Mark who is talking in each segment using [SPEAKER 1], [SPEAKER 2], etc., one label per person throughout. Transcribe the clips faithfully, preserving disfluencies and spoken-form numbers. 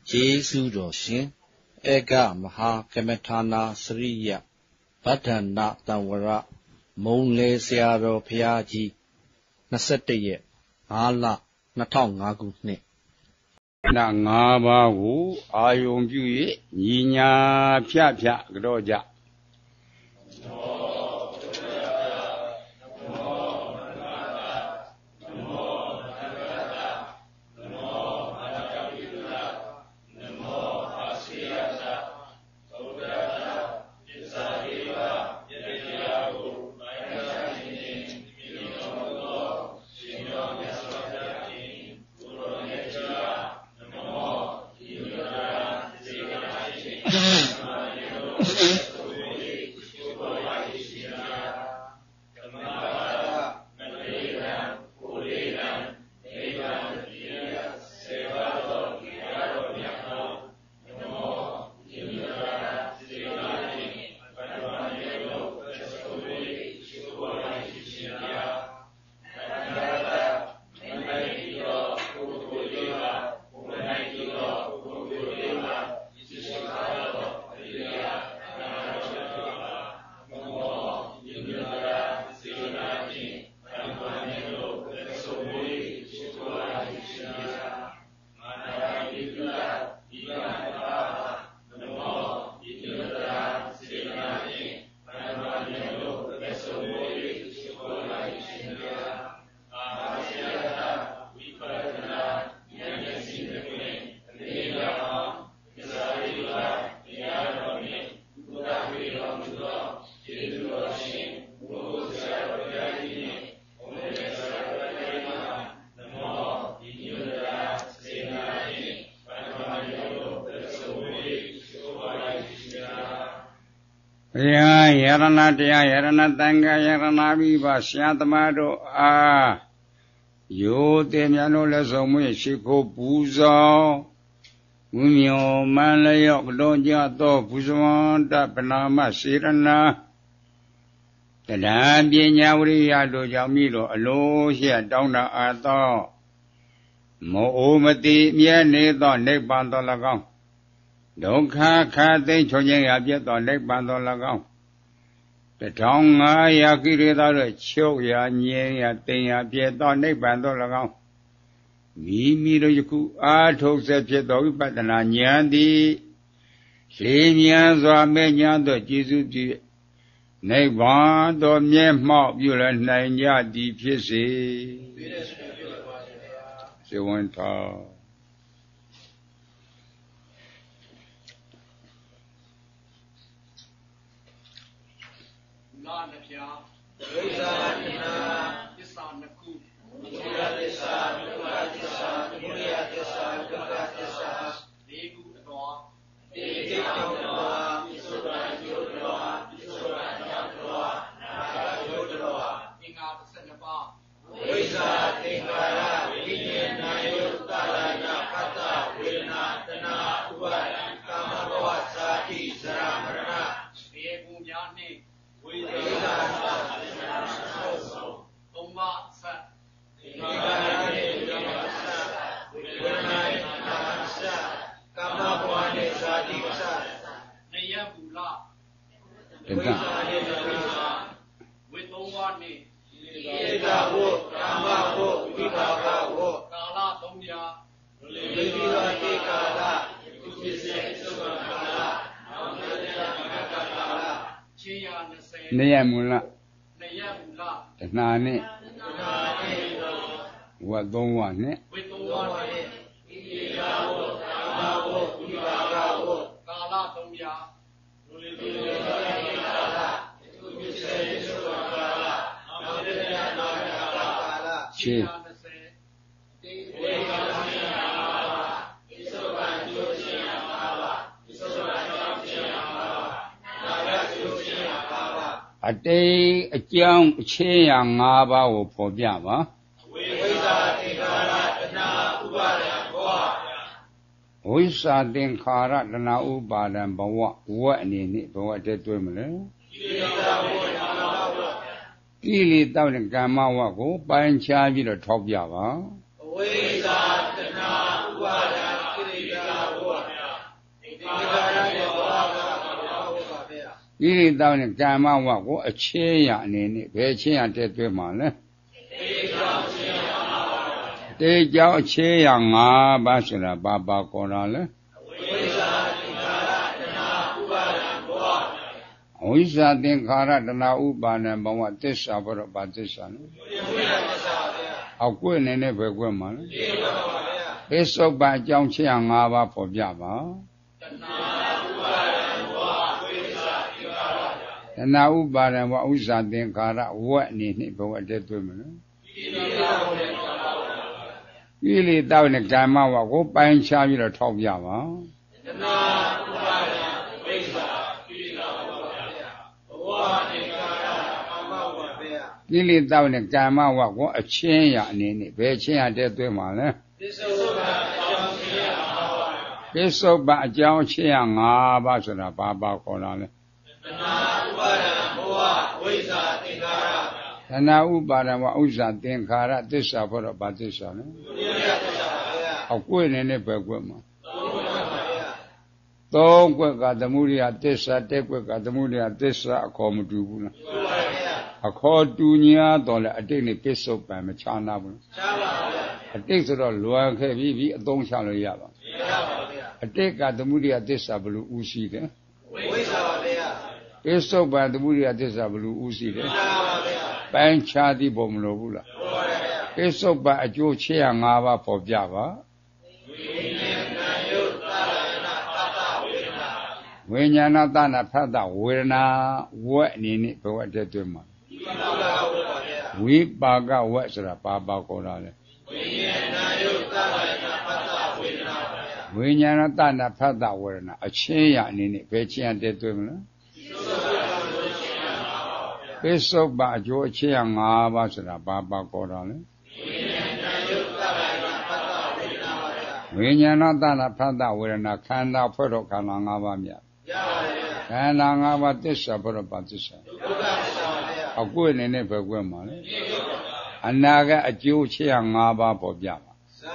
[SPEAKER 1] ကျေးဇူးတော်ရှင်ဧကမဟာကမထာနာစရိယဗဒ္ဒနာတံဝရမုံလေဆရာတော်ဘုရားကြီးနှစ်ဆယ့်တစ်ရက်ငါးလနှစ်ထောင်ငါးခုနှစ်
[SPEAKER 2] နာငါးပါးကိုအာယုံပြု၍ညီညာဖြတ်ဖြတ်ကြောကြယယရဏတရားယရဏတန်ခါယရဏမိဘဆရာသမားတို့အားယောတေမြတ်တို့လက်ဆောင်မွေရှိခိုးပူဇော်ဝိမြောမန်လျော့တော်ကြသောပူဇော်တပနာမစေရနာတရားပညာဝိရိယတို့ကြောင့်မိတို့အလိုရှိတောင်းတအားသောမောအိုမတိမြဲနေသောနိဗ္ဗာန်တော်၎င်းဒုက္ခခါသိမ့်ချုပ်ခြင်းရပြတ်သောနိဗ္ဗာန်တော်၎င်းတထောင်ငါးရာကိရိတာတို့ချုပ်ရာငြိမ်းရာတိမ်ရာပြတ်သောနိဗ္ဗာန်တော်၎င်းမိမိတို့ယခုအာထုတ်ဆက်ဖြစ်သောဝိပဿနာဉာဏ်သည်လေးမြန်းစွာမဲ့ညာသောကျေစုပြုနိဗ္ဗာန်တော်မြဲမှောက်ပြုလည်းနိုင်ကြသည်ဖြစ်စေဇေဝန္တာ
[SPEAKER 3] နာနပြဝိဇာတိနာသစ္စာနှစ်ခုမုဒယသစ္စာဒုက္ခသစ္စာသမုဒယသစ္စာဒုက္ခသစ္စာဒီကုအတော်ဒီကိတောင်းတော်ပိစုပန်ကျိုးတော်ပိစုပန်ကြောင့်တော်နာဂကျိုးတော်အင်္ဂါတစ်ဆယ်နှစ်ပါးဝိဇာသင်္ခါရဝိညာဉ်နာယုတ္တရာယပတ္တဝေဒနာတဏှာဥပါဒံကာမဘဝသာတိဇရာမရဏဒီကုများနှင့်ဝိဇာသစ္စာသုံးပါးဆက်ဒီကနေ့ဒီမှာဆက်ဝိဝေဒနာနာဆက်ကာမဘဝနဲ့ဇာတိဆက်နေယမူလဝိဇာနဲ့ဝိဇာဝိသုံးပါးနဲ့ဧကဝုကာမဝုဝိပါကဝုကာလသုံးရာလေဒီဝတိကာလကုသစေသုဘကာလနောက်တဲ့မကကာလချင်းရာနှစ်ဆယ်
[SPEAKER 2] နေယမူလ
[SPEAKER 3] နေယမူလ
[SPEAKER 2] တဏှာနဲ့
[SPEAKER 3] တဏှာနဲ့
[SPEAKER 2] ဝတ်သုံးဝနဲ့
[SPEAKER 3] ဝိသုံးပါးနဲ့ဧကဝုကာမဝုဝိပါကဝုကာလသုံးရာလေဒီဝတိကာလကုသစေသုဘကာလနောက်တဲ့မကကာလချင်းရာနှစ်ဆယ်တေဝေကချင်းရာဣသုဘံကျိုးချင်းရာပါပါဣသုဘံကြောင့်ချင်းရာပါပါနာဂကျိုးချင်းရာပါပါ
[SPEAKER 2] အတိတ်အကြောင်းအချင်းရာ၅ပါးကိုဖော်ပြပါ
[SPEAKER 3] ဝိဝိဇာသင်္ခါရတဏှာဥပါဒံဘော
[SPEAKER 2] ဝိဇာသင်္ခါရတဏှာဥပါဒံဘဝဝတ်အနေနဲ့ဘဝတည်းတွဲမလဲ
[SPEAKER 3] ကိလေသာဝိကာမဝတ်
[SPEAKER 2] ကိလေသာနဲ့ကာမဝတ်ကိုပိုင်းခြားပြီးတော့ထောက်ပြပါ
[SPEAKER 3] ဝိဇာတဏှာဥပါဒံကိလေသာဝတ်
[SPEAKER 2] ကိလေသာနဲ့ကာမဝကိုအချင်းရအနေနဲ့ဘယ်ချင်းရတဲ့တွေ့မှာလဲတေကြောင့်အချင်းရငါးပါးဆိုတာဘာပါခေါ်တာလဲအဝိဇ္ဇာသင်္ခါရတဏှာဥပါဒံဘဝသစ္စာဘရောဘာသစ္စာလဲအောက်ကွနေနဲ့ဘယ်ကွမှာလဲပစ္စုပ္ပန်အကြောင်းချင်းရငါးပါးပေါ်ပြပါတဏှာဥပါဒံဘဝဝိဇ္ဇာသင်္ခါရတဏှာဥပါဒံဘဝဥစ္စာသင်္ခါရဝက်အနေနဲ့ဘဝတည်းတွေ့မလို့ကိလေသာနဲ့ကာမဝကိုပိုင်းခြားပြီးတော့ထောက်ပြပါတဏှာဥပါဒံဝိဇ္ဇာကိလေသာဘဝသင်္ခါရကာမဝပဲကိလေသာနဲ့ကာမဝကိုအချင်းရအနေနဲ့ဘယ်ချင်းရတဲ့တွေ့မှာလဲပစ္စုပ္ပန်အကြောင်းချင်းရငါးပါးပစ္စုပ္ပန်အကြောင်းချင်းရငါးပါးဆိုတာဘာပါခေါ်တာလဲတဏှာဥပါဒံဘဝဝိဇ္ဇာသင်္ခါရတဏှာဥပါဒံဘဝဥစ္စာသင်္ခါရသစ္စာဘရောဘာသစ္စာလဲအောက်ကွနေနဲ့ဘယ်ကွမှာသုံးကွက်ကသမုဒိယသစ္စာတက်ကွက်ကသမုဒိယသစ္စာအခေါ်မတူဘူးလားအခေါ်တူညာတော့လေအတိတ်နဲ့ပစ္စုပ္ပန်မခြားနာဘူးခြားပါဗျာအတိတ်ဆိုတော့လွယ်ခဲ့ပြီးပြီးအသုံးချလို့ရပါမရပါဗျာအတိတ်ကသမုဒိယသစ္စာဘယ်လိုဥရှိတယ်ဝိဇ္ဇာပါဗျာပစ္စုပ္ပန်သမုဒိယသစ္စာဘယ်လိုဥရှိတယ်ခြားပါဗျာပိုင်းခြားသည်ပုံမလို့ဘူးလားဟုတ်ပါဗျာပစ္စုပ္ပန်အကျိုးချေရငါးပါးပေါ်ပြပါဝိညာဏတနာဖတ်တာဝေဒနာဝက်အနေနဲ့ဘဝတည်းတွေ့မှာဝိပါကဝက်ဆိုတာဘာပါခေါ်တာလဲဝိညာဏယုတ်တနာဖတ်တာဝေဒနာဝိညာဏတနာဖတ်တာဝေဒနာအချင်းရအနေနဲ့ဘယ်ချင်းရတည်းတွေ့မလဲပစ္စုပ္ပန်အကျိုးအချင်းရငါးပါးဆိုတာဘာပါခေါ်တာလဲဝိညာဏတနာဖတ်တာဝေဒနာခန္ဓာဖွဲ့တော့ခန္ဓာငါးပါးမြတ်ရပါတယ်ခန္ဓာငါးပါးသစ္စာဘရောပါသစ္စာဒုက္ခသစ္စာပါဗျာအကွေ့နေနဲ့ပဲကွက်မှာလေအနာကအကျိုးချေရငါးပါးပေါ်ပြပါ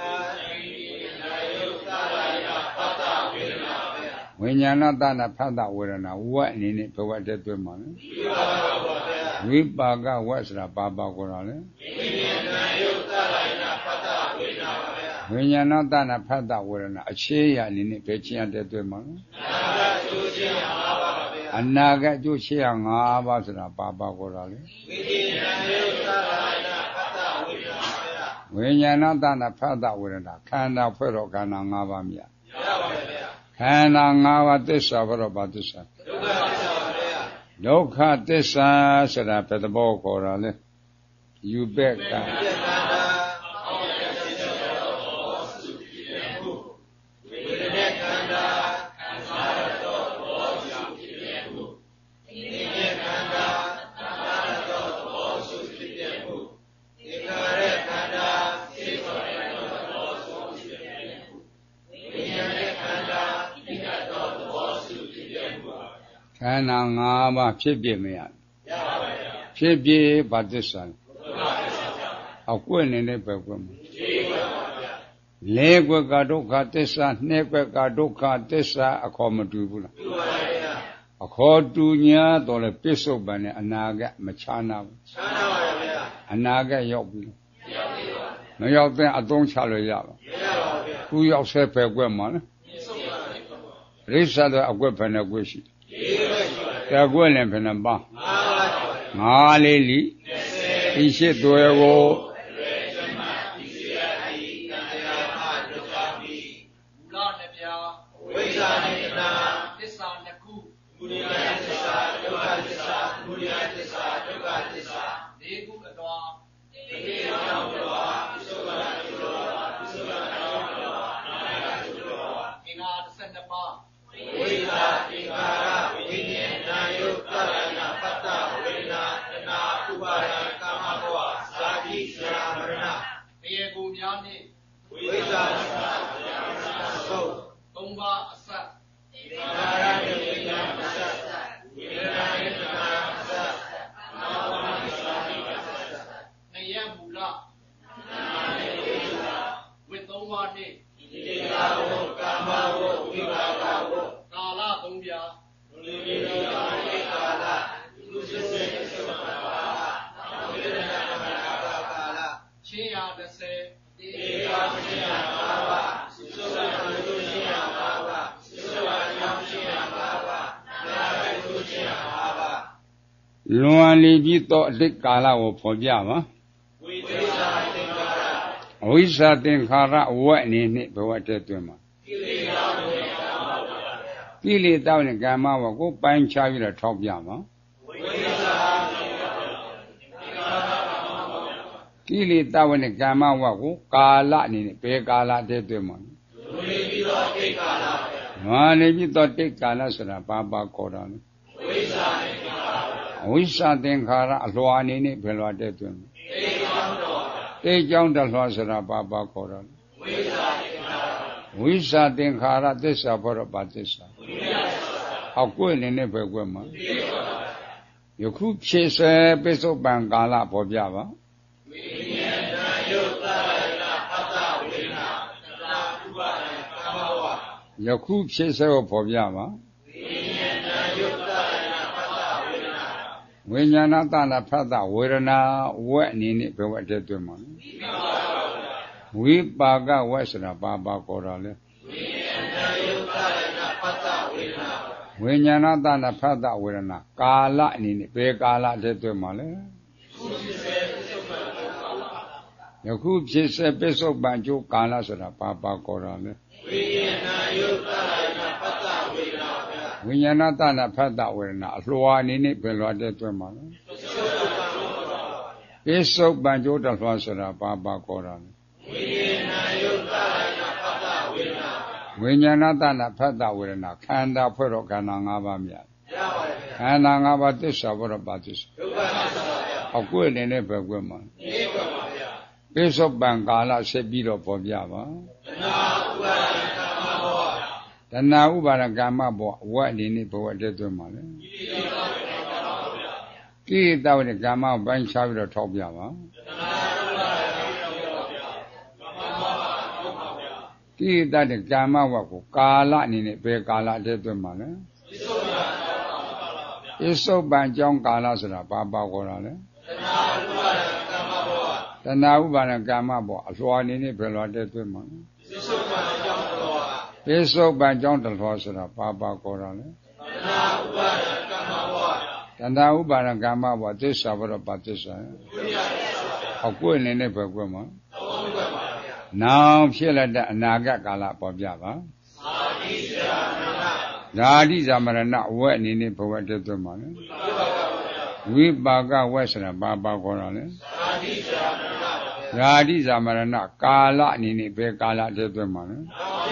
[SPEAKER 2] ဝိညာဏတနာဖတ်တာဝေဒနာဝက်အနေနဲ့ဘဝတည်းတွေ့မှာလေဝိပါကဝက်ဆိုတာဘာပါခေါ်တာလဲဝိညာဏတနာဖတ်တာဝေဒနာအခြေရအနေနဲ့ဘယ်ချင်းရတဲ့တွေ့မှာလဲအနာဂတ်ကျိုးချေရငါးပါးဆိုတာဘာပါခေါ်တာလဲဝိညာဏတနာဖတ်တာဝေဒနာခန္ဓာဖွဲ့တော့ခန္ဓာငါးပါးမြတ်ခန္ဓာငါးပါးသစ္စာဘရောဘာသစ္စာဒုက္ခသစ္စာဆိုတာဘယ်သဘောခေါ်တာလဲယူဘက်ကခန္ဓာငါးပါးဖြစ်ပြမရဖြစ်ပြဘာသစ္စာအကွက်နေနဲ့ပဲကွက်မှာလဲကွက်ကဒုက္ခသစ္စာနှဲကွက်ကဒုက္ခသစ္စာအခေါ်မတူဘူးလားအခေါ်တူညာတော့လေပစ္စုပ္ပန်နဲ့အနာဂတ်မခြားနာဘူးခြားနာပါဗျာအနာဂတ်ရောက်ပြီမရောက်တဲ့အသုံးချလို့ရပါမရပါဘူးခုရောက်ဆဲပဲကွက်မှာလေရိစ္ဆာတော့အကွက်ဖယ်နဲ့ကွက်ရှိတကွက်လည်းဘယ်နှပါငါးလေးလိဒီရှိသွဲကိုဝိဇ္ဇာနဲ့တဏှာသစ္စာနှစ်ခုမူလသစ္စာဒုက္ခသစ္စာမူလသစ္စာဒုက္ခသစ္စာလေးခုအတော်ဒီကေရောင်းတော်ပစ္စုပ္ပန်ကျိုးတော်ပစ္စုပ္ပန်ရောင်းတော်အနာဂတ်ကျိုးတော်အင်္ဂါတစ်ဆယ်နှစ်ပါးဝိဇ္ဇာသင်္ခါရဝိညာဉ်နာယုတ်တရဏပတ္တဝေဒနာတဏှာဥပါဒံကာမဘဝဇာတိဇရာမရဏတေကူများနှင့်ဝိဇ္ဇာသစ္စာသုတ်သုံးပါးအစသင်္ခါရဝိညာဉ်အစဝေဒနာယတနာအစနာဝနာဇာတိအစနယမူလနာနေဝိဇ္ဇာဝိသုံးပါးနှင့်ဣတိကာဝကာမဝဝိပါကဝကာလသုံးပြလူလူကာဧကာလွန်လေပြီးတော့အတိတ်ကာလကိုဖော်ပြပါ
[SPEAKER 3] ဝိသေသသင်္ခါရ
[SPEAKER 2] အဝိဇ္ဇာသင်္ခါရအဝတ်အနေနဲ့ဘဝတည်းတွင်မှာ
[SPEAKER 3] ကိလေသာဝင်ကာမဝါ
[SPEAKER 2] ကိလေသာနဲ့ကာမဝါကိုပိုင်းခြားပြီးတော့ထောက်ပြပါ
[SPEAKER 3] ဝိသေသသင်္ခါရ
[SPEAKER 2] ကိလေသာနဲ့ကာမဝါကိုကာလအနေနဲ့ဘယ်ကာလတည်းတွင်မှာ
[SPEAKER 3] လွန်လေပြီးတော့တိတ်ကာလ
[SPEAKER 2] လွန်လေပြီးတော့တိတ်ကာလဆိုတာဘာပါခေါ်တာလဲ
[SPEAKER 3] ဝိဇ္ဇာသင်္ခါရ
[SPEAKER 2] အဝိဇ္ဇာသင်္ခါရအလွှာအနေနဲ့ဘယ်လွှာတည်းတွင်
[SPEAKER 3] တေကြောင့်တော့
[SPEAKER 2] တေကြောင့်တလွှာဆိုတာဘာပါခေါ်တာလဲ
[SPEAKER 3] ဝိဇ္ဇာသင်္ခါရ
[SPEAKER 2] ဝိဇ္ဇာသင်္ခါရသစ္စာဘောရပါသစ္စာဟောက်ကွနေနဲ့ပဲကွမှာယခုဖြစ်စေပိဿုပံကာလပေါ်ပြပါ
[SPEAKER 3] ဝိညာဏယုတ်တရဏပတ္တဝေနသတ္တဥပါဒံကာမဝါ
[SPEAKER 2] ယခုဖြစ်စေကိုပေါ်ပြပါ
[SPEAKER 3] ဝိညာဏယုတ်တရဏပတ္တဝေန
[SPEAKER 2] ဝိညာဏတနာဖတ်တာဝေဒနာဝက်အနေနဲ့ဘယ်ဝက်တည်းတွင်မှာဝိပါကဝက်ဆိုတာဘာပါခေါ်တာလဲ
[SPEAKER 3] ဝိညာဏယုတ်တရဏပတ္တဝေန
[SPEAKER 2] ဝိညာဏတနာဖတ်တာဝေဒနာကာလအနေနဲ့ဘယ်ကာလတည်းတွင်မှာလဲယခုဖြစ်စေပိဿုပံကျိုးကာလဆိုတာဘာပါခေါ်တာလဲ
[SPEAKER 3] ဝိညာဏယုတ်တရဏပတ္တဝေဒနာ
[SPEAKER 2] ဝိညာဏတနာဖတ်တာဝေဒနာအလွှာအနေနဲ့ဘယ်လွှာတည်းတွင်မှာလဲပိဿုပံကျိုးတလွှာဆိုတာဘာပါခေါ်တာလဲ
[SPEAKER 3] ဝိညာဏယုတ်တရဏပတ္တဝေဒနာ
[SPEAKER 2] ဝိညာဏတနာဖတ်တာဝေဒနာခန္ဓာဖွဲ့တော့ခန္ဓာ၅ပါးမြတ်
[SPEAKER 3] ရပါတယ်
[SPEAKER 2] ခန္ဓာ၅ပါးသစ္စာဘောရပါသစ္စာ
[SPEAKER 3] ဒုက္ခသစ္စာ
[SPEAKER 2] အကွေ့နေနဲ့ပဲကွက်မှာ
[SPEAKER 3] နေကွက်ပါဗျာ
[SPEAKER 2] ပိဿုပံကာလဆက်ပြီးတော့ပေါ်ပြပါ
[SPEAKER 3] တဏှာဥပါဒံကာမဘော
[SPEAKER 2] တဏှာဥပါဒံကာမဘောအဝတ်အနေနဲ့ဘဝတည်းတွင်မှာလေကိလေသာနဲ့ကာမပိုင်းခြားပြီးတော့ထောက်ပြပါကိလေသာနဲ့ကာမဝတ်ကိုကာလအနေနဲ့ဘယ်ကာလတည်းတွင်မှာလဲပိဿုပံကြောင်းကာလဆိုတာဘာပါခေါ်တာလဲ
[SPEAKER 3] တဏှာဥပါဒံကာမဘော
[SPEAKER 2] တဏှာဥပါဒံကာမဘောအလွှာအနေနဲ့ဘယ်လွှာတည်းတွင်မှာလဲ
[SPEAKER 3] ပိဿုပံကြောင်းတော်
[SPEAKER 2] ပိဿုပံကြောင်းတလွှာဆိုတာဘာပါခေါ်တာလဲ
[SPEAKER 3] တဏှာဥပါဒံကာမဘော
[SPEAKER 2] တဏှာဥပါဒံကာမဘောသစ္စာဘောပါသစ္စာအကွေ့နေနဲ့ပဲကွက်မှာနောင်ဖြစ်လက်တဲ့အနာဂတ်ကာလပေါ်ပြပါ
[SPEAKER 3] သာတိဇာမရဏ
[SPEAKER 2] ဓာတိဇာမရဏအဝက်အနေနဲ့ဘဝတည်းတွင်မှာလေဝိပါကဝက်ဆိုတာဘာပါခေါ်တာလဲ
[SPEAKER 3] သာတိဇာမရဏ
[SPEAKER 2] ဓာတိဇာမရဏကာလအနေနဲ့ဘယ်ကာလတည်းတွင်မှာလဲ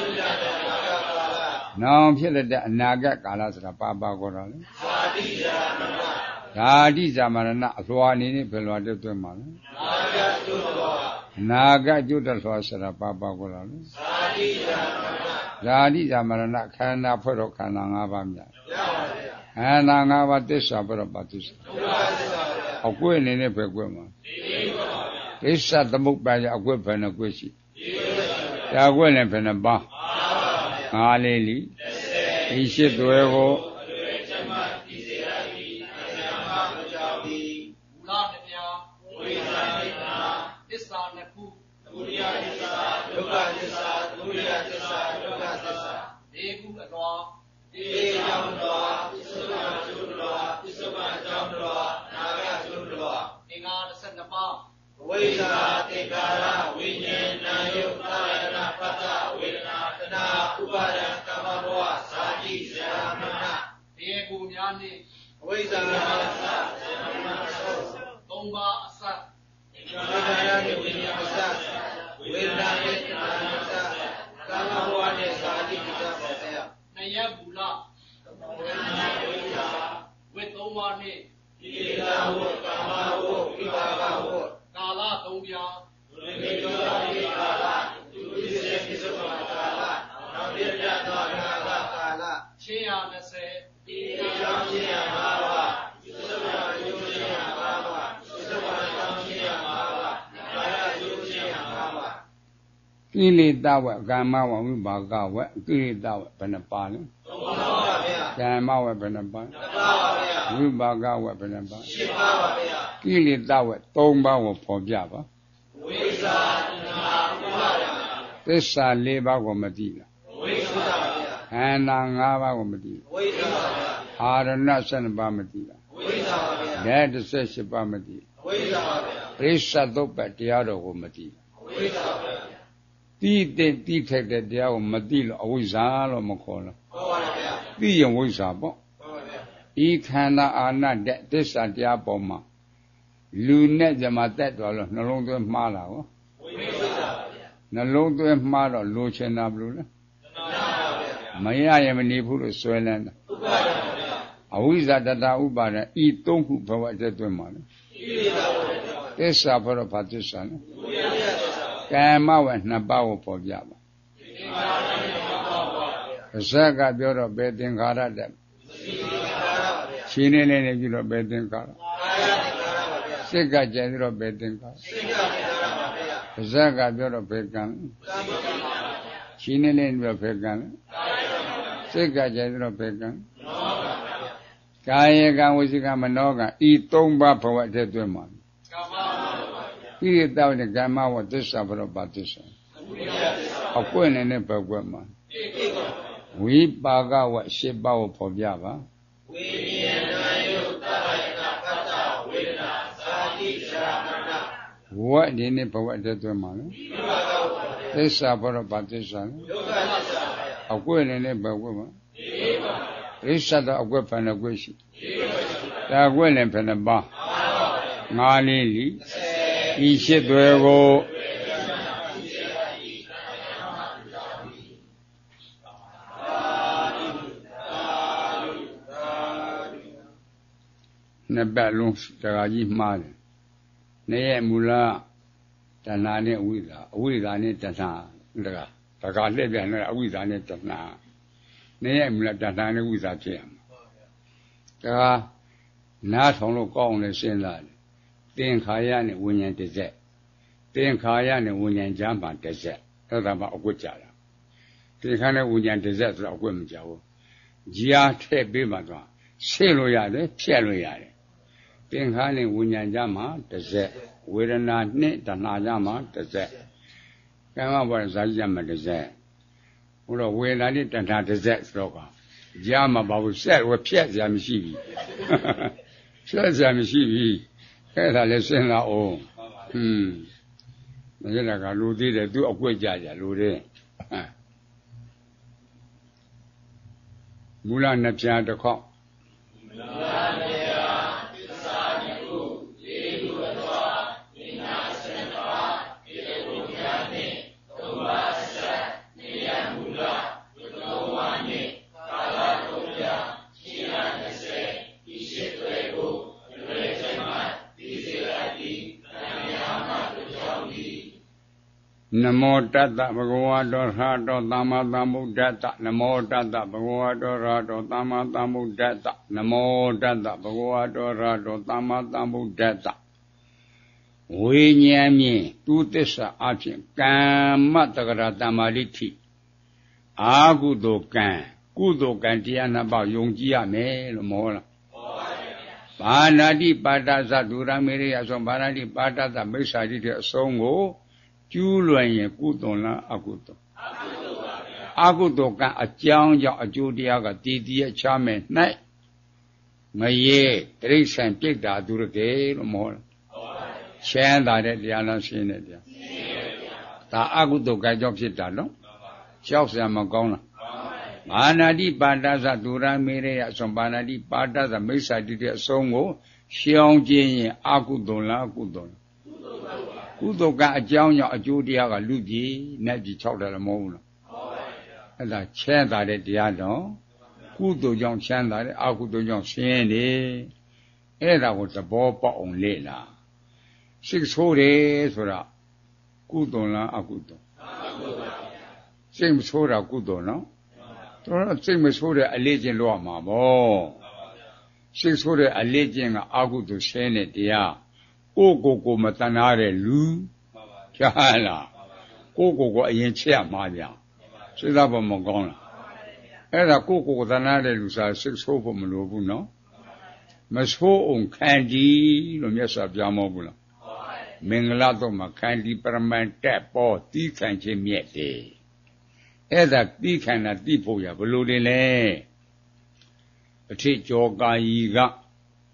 [SPEAKER 2] နောင်ဖြစ်လက်တဲ့အနာဂတ်ကာလဆိုတာဘာပါခေါ်တာလဲ
[SPEAKER 3] သာတိဇာမရဏ
[SPEAKER 2] ဓာတိဇာမရဏအလွှာအနေနဲ့ဘယ်လွှာတည်းတွင်မှာလဲ
[SPEAKER 3] နာဂတ်ကျွတ်တော်
[SPEAKER 2] နာဂတ်ကျွတ်တော်ဆိုတာဘာပါခေါ်တာလဲ
[SPEAKER 3] သာတိဇာမရဏ
[SPEAKER 2] ဓာတိဇာမရဏခန္ဓာဖွဲ့တော့ခန္ဓာ၅ပါးမြတ်
[SPEAKER 3] ရပါဗျာ
[SPEAKER 2] ခန္ဓာ၅ပါးသစ္စာဘောရပါသစ္စာ
[SPEAKER 3] ဒုက္ခသစ္စာဗျာ
[SPEAKER 2] အကွေ့အနေနဲ့ပဲကွက်မှာ
[SPEAKER 3] ဒီပါဗျာ
[SPEAKER 2] သစ္စာသမုပ္ပါဒ်အကွက်ဘယ်နှကွက်ရှိဒီပါဗျာဒါကွက်လည်းဘယ်နှပါးငါးလေးလီဒီရှိသွဲကို
[SPEAKER 3] သစ္စာနှစ်ခုသမုဒယသစ္စာဒုက္ခသစ္စာသမုဒယသစ္စာဒုက္ခသစ္စာဒီခုအတော်ဒီကြောင့်တော်ပစ္စုပန်ကျုတော်ပစ္စုပန်ကြောင့်တော်နာဂကျုတော်သင်္ဃာတစ်ဆယ်နှစ်ပါးဝိဇ္ဇာသင်္ကာရဝိညာဏယုတ်တရဏပတ္တဝေဒနာတဏှာဥပါဒံကာမဘောဇာတိဇာမရဏဒီကူများနှင့်ဝိဇ္ဇာအစသုံးပါးအစဝိညာဏနဲ့ဝိညာဉ်အစဝေဒနာနဲ့တဏှာအစကာမဘဝနဲ့ဇာတိအစပါဗျာနှစ်ရဘူလဝိညာဉ်ဝိညာဝိသုံးပါးနဲ့ကိလေသာဝကာမဝဝိပါကဝကာလသုံးပြားဝိမေတောတိကာလသူတိစေပိစုပ္ပကာလနောက်ပြပြသောအနာဂတ်ကာလချင်းရ၂၀ဒီအကြောင်းချင်းရ၅ပါးပိစုပ္ပအကျိုးချင်းရ၅ပါးပိစုပ္ပအကြောင်းချင်းရ၅ပါး
[SPEAKER 2] ကိလေသာဝကာမဝဝိပါကဝကိလေသာဝဘယ်နှပါလဲ
[SPEAKER 3] သုံးပါးပါဗျာ
[SPEAKER 2] ကာမဝဘယ်နှပါ
[SPEAKER 3] တစ်ပါးပါဗျာ
[SPEAKER 2] ဝိပါကဝဘယ်နှပါ
[SPEAKER 3] ရှစ်ပါးပါဗျာ
[SPEAKER 2] ကိလေသာဝသုံးပါးကိုဖော်ပြပါ
[SPEAKER 3] ဝိဇ္ဇာတဏှာဥပါဒံ
[SPEAKER 2] သစ္စာ၄ပါးကိုမသိလား
[SPEAKER 3] ဝိဇ္ဇာပါဗျာ
[SPEAKER 2] ခန္ဓာ၅ပါးကိုမသိ
[SPEAKER 3] ဝိဇ္ဇာပါဗျာ
[SPEAKER 2] အာရဏ၁၂ပါးမသိလား
[SPEAKER 3] ဝိဇ္ဇာပါဗျာ
[SPEAKER 2] လက်တစ်ဆက်ရှိပါမသိ
[SPEAKER 3] အဝိဇ္ဇာပါဗျာ
[SPEAKER 2] ပရိစ္ဆသုတ်ပတ်တရားတော်ကိုမသိ
[SPEAKER 3] အဝိဇ္ဇာပါဗျာ
[SPEAKER 2] တိတဲ့တိထိုက်တဲ့တရားကိုမသိလို့အဝိဇ္ဇာလို့မခေါ်လို့
[SPEAKER 3] ဟုတ်ပါဗျာ
[SPEAKER 2] သိရင်ဝိဇ္ဇာပေါ့
[SPEAKER 3] ဟုတ်ပါဗျာ
[SPEAKER 2] ဤခန္ဓာအာနတဲ့သစ္စာတရားပေါ်မှာလူနဲ့ဇမတက်တော်လို့နှလုံးသွင်းမှားတာကို
[SPEAKER 3] ဝိဇ္ဇာပါဗျာ
[SPEAKER 2] နှလုံးသွင်းမှားတော့လိုချင်တာဘလို့လဲမရရင်မနေဘူးလို့ဆွဲလန်းတာ
[SPEAKER 3] ဥပါဒပါဗျာ
[SPEAKER 2] အဝိဇ္ဇာတတဥပါဒဤသုံးခုဘဝတည်းသွင်းမှာလေ
[SPEAKER 3] ဣရိသာပါဗျာ
[SPEAKER 2] သစ္စာဘောဘာသစ္စာလဲ
[SPEAKER 3] ဝိရိယသစ္စာ
[SPEAKER 2] ကံမဝနှစ်ပါးကိုပေါ်ပြပါဇက်ကပြောတော့ဘယ်သင်္ခါရတဲ့ရှင်းနေနေနေပြီးတော့ဘယ်သင်္ခါရစိတ်ကကြဲပြီးတော့ဘယ်သင်္ခါရဇက်ကပြောတော့ဘယ်ကံရှင်းနေနေပြီးတော့ဘယ်ကံစိတ်ကကြဲပြီးတော့ဘယ်ကံကာယကံဝစီကံမနောကံဤသုံးပါးဘဝတည်းသွင်းမှာဣရိတောနဲ့ကမ္မဝသစ္စာဘရောပါသစ္စာအကွင့်နဲ့နဲ့ဘယ်ကွက်မှာဝိပါကဝရှစ်ပါးကိုပေါ်ပြပါ
[SPEAKER 3] ဝိညာဏယုတ်တရယနာပတ္တဝေဒနာသာတိရှာမန
[SPEAKER 2] ဝတ်ဒီနေ့ဘဝတည်းသွင်းမှာလေသစ္စာဘရောပါသစ္စာ
[SPEAKER 3] ဒုက္ခသစ္စာ
[SPEAKER 2] အကွင့်နဲ့နဲ့ဘယ်ကွက်မှာရိစ္ဆတ်အကွက်ဖန်ကွက်ရှိဒါကွက်နဲ့ဖန်ပါငါးလေးလီဤရှိသွဲကိုနှစ်ပတ်လုံးတရားကြီးမှားတယ်။နေ့ရဲ့မူလတဏှာနဲ့အဝိဇ္ဇာအဝိဇ္ဇာနဲ့တဏှာတရားဒါကလှည့်ပြန်နေအဝိဇ္ဇာနဲ့တဏှာနေ့ရဲ့မူလတဏှာနဲ့ဝိဇ္ဇာဖြစ်ရမှာ။ဒါကနားထောင်လို့ကောင်းတယ်စဉ်းစားတယ်။သင်္ခါရနဲ့ဝိညာဉ်တစ်ဆက်သင်္ခါရနဲ့ဝိညာဉ်ကြားမှာတစ်ဆက်အဲ့ဒါမှအကွတ်ကြတာသင်္ခါရနဲ့ဝိညာဉ်တစ်ဆက်ဆိုတော့အကွတ်မကြဘူးကြားထည့်ပေးမှသွားရှင်းလို့ရတယ်ဖြတ်လို့ရတယ်သင်္ခါရနဲ့ဝိညာဉ်ကြားမှာတစ်ဆက်ဝေဒနာနဲ့တဏှာကြားမှာတစ်ဆက်ကံမဘောဇာတိကြားမှာတစ်ဆက်ဘုရားဝေဒနာနဲ့တဏှာတစ်ဆက်ဆိုတော့ကကြားမှာဘာလို့ဆက်ဝဖြတ်စရာမရှိဘူးဖြတ်စရာမရှိဘူးအဲ့ဒါလည်းစဉ်းစားအောင်ဟွန်းမရတာကလူသေးတယ်သူအကွက်ကြကြလူတဲ့မူလနှစ်ပြားတစ်ခေါက်မူလနှစ်ပြားသစ္စာနှစ်ခုလေးခုအသောဉာဏ်စင်ပါဒီလိုများနဲ့သုံးပါးဆက်နေရမူလသုံးပါးနဲ့ကာလသုံးပြရှင်းရတစ်ဆယ်ဒီရှိသွဲကိုရွေးချယ်မှဒီစေအပ်ဒီတရားမှတို့ကြောင့်ဒီနမောတတ္တဘဂဝါတောရဟတောသမ္မာသမ္ဗုဒ္ဓတ္တနမောတတ္တဘဂဝါတောရဟတောသမ္မာသမ္ဗုဒ္ဓတ္တနမောတတ္တဘဂဝါတောရဟတောသမ္မာသမ္ဗုဒ္ဓတ္တဝိညာဉ်မြင်သူသစ္စာအဖြစ်ကမ္မတက္ကရာတမ္မာလိဋ္ဌိအာဟုတောကံကုသိုလ်ကံတရားနှစ်ပါးယုံကြည်ရမယ်လို့မဟုတ်လားဘာနာတိပါဒသဒုရမေရိယဆိုဘာနာတိပါဒသမိစ္ဆာတိတဲ့အဆုံးကိုကျူးလွန်ရင်ကုသိုလ်လားအကုသိုလ်အကုသိုလ်ကအကြောင်းကြောင့်အကျိုးတရားကတည်တည်ရချမယ်၌မရေတိရိစ္ဆာန်ပြိတ္တာသူရကေလို့မဟုတ်လားချမ်းသာတဲ့တရားလားရှင်းတဲ့တရားဒါအကုသိုလ်ကကြောင့်ဖြစ်တာနော်ကြောက်စရာမကောင်းလားမာနာတိပါဒသဒုရမေရိယဆိုပါဏာတိပါဒသမိစ္ဆာတိတဲ့အဆုံးကိုရှောင်ခြင်းရင်အကုသိုလ်လားအကုသိုလ်ကုသိုလ်ကအကြောင်းကြောင့်အကျိုးတရားကလူကြီးနတ်ကြီး၆တယ်လည်းမဟုတ်ဘူးလားအဲ့ဒါချမ်းသာတဲ့တရားတော့ကုသိုလ်ကြောင့်ချမ်းသာတယ်အကုသိုလ်ကြောင့်ဆင်းရဲတယ်အဲ့ဒါကိုသဘောပေါက်အောင်လေ့လာစိတ်ဆိုးတယ်ဆိုတာကုသိုလ်လားအကုသိုလ်စိတ်မဆိုးတာကုသိုလ်နော်တော့စိတ်မဆိုးတဲ့အလေးချင်းလို့ရမှာပေါ့စိတ်ဆိုးတဲ့အလေးချင်းကအကုသိုလ်ဆင်းတဲ့တရားကိုကိုကိုမတဏှာတဲ့လူကြားလားကိုကိုကိုအရင်ချက်မှာဗျာစိတ်သားပေါ်မကောင်းလားအဲ့ဒါကိုကိုကိုတဏှာတဲ့လူစားစိတ်ဆိုးဖို့မလိုဘူးနော်မဆိုးအောင်ခံဒီလို့မြတ်စွာဘုရားမဟုတ်ဘူးလားမင်္ဂလာတော့မှာခံဒီပရမန်တက်ပေါ်တီးခံခြင်းမြတ်တယ်အဲ့ဒါတီးခံတာတီးဖို့ရဘလို့တင်လဲအထိကျော်ကာယီက